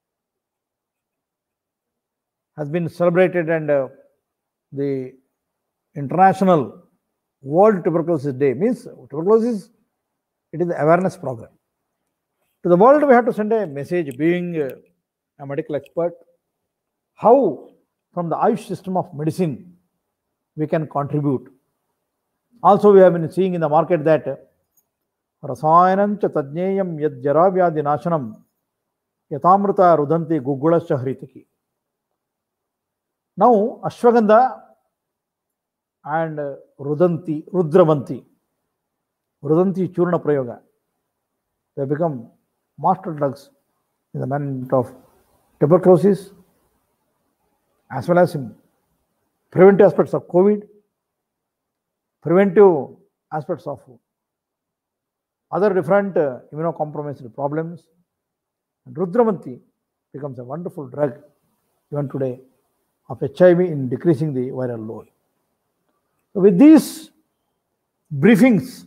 S3: has been celebrated, and the International World Tuberculosis Day means tuberculosis, it is the awareness program. To the world, we have to send a message, being a medical expert, how from the Ayush system of medicine we can contribute. Also, we have been seeing in the market that Rasayanam cha tajneyam yad jaravyadi nashanam yatamrita rudanti gugulascha haritaki. Now, Ashwagandha and Rudravanti Churna Prayoga, they become master drugs in the management of tuberculosis, as well as in preventive aspects of COVID, preventive aspects of other different immunocompromised problems. And Rudravanti becomes a wonderful drug even today of HIV in decreasing the viral load. So with these briefings,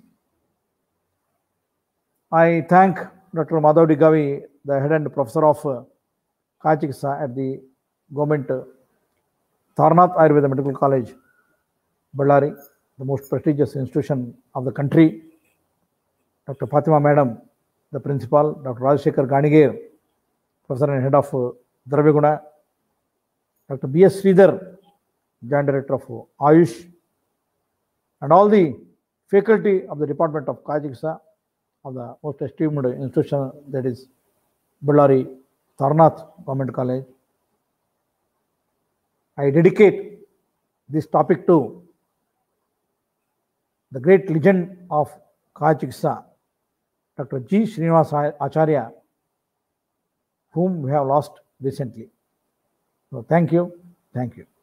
S3: I thank Dr. Madhav Digavi, the head and professor of Kaya Chikitsa at the government Tarnath Ayurveda Medical College, Ballari, the most prestigious institution of the country. Dr. Fatima Madam, the principal, Dr. Rajshekar Ganigir, professor and head of Dravyaguna, Dr. B.S. Sridhar, Joint Director of Ayush, and all the faculty of the Department of Kaya Chikitsa of the most esteemed institution, that is Ballari Tarnath Government College. I dedicate this topic to the great legend of Kaya Chikitsa, Dr. G. Srinivas Acharya, whom we have lost recently. So thank you. Thank you.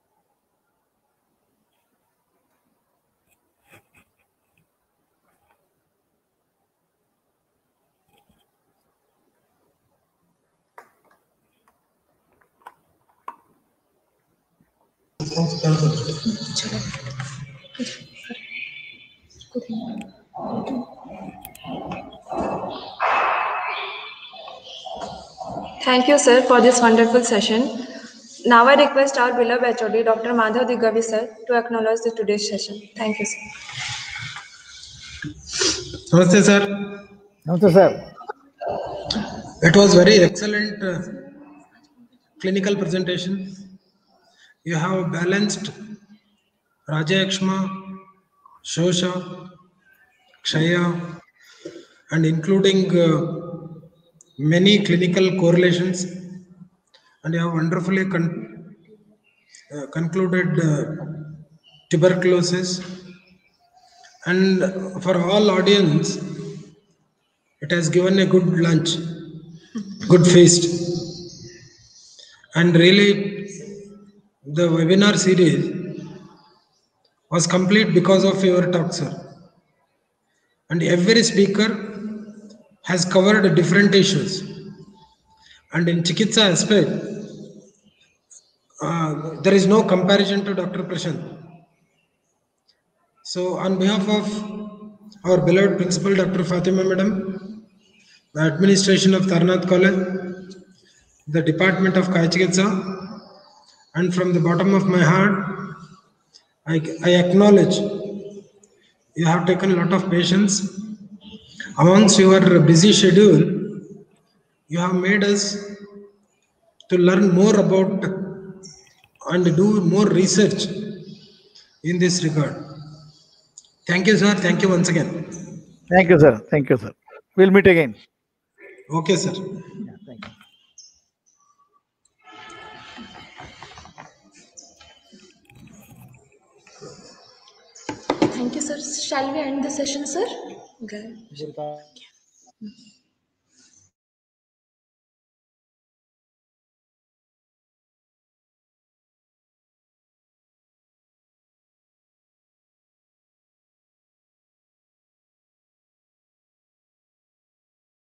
S1: Thank you, sir, for this wonderful session. Now I request our beloved HOD, Dr. Madhav Digavi, sir, to acknowledge today's session. Thank you, sir.
S2: Namaste, sir.
S3: Namaste, sir.
S2: It was very excellent clinical presentation. You have balanced Rajayakshma, Shosha, Kshaya, and including many clinical correlations, and you have wonderfully concluded tuberculosis. And for all audience, it has given a good lunch, good feast. And really, the webinar series was complete because of your talk, sir. And every speaker has covered different issues. And in Chikitsa aspect, there is no comparison to Dr. Prashant. So on behalf of our beloved principal, Dr. Fatima Madam, the administration of Tarnath College, the department of Kaya Chikitsa, and from the bottom of my heart, I acknowledge you have taken a lot of patience. Amongst your busy schedule, you have made us to learn more about and do more research in this regard. Thank you, sir. Thank you once again.
S3: Thank you, sir. Thank you, sir. We'll meet again.
S2: Okay, sir.
S3: Yeah, thank you.
S1: Thank you, sir. Shall we end the session, sir? Okay.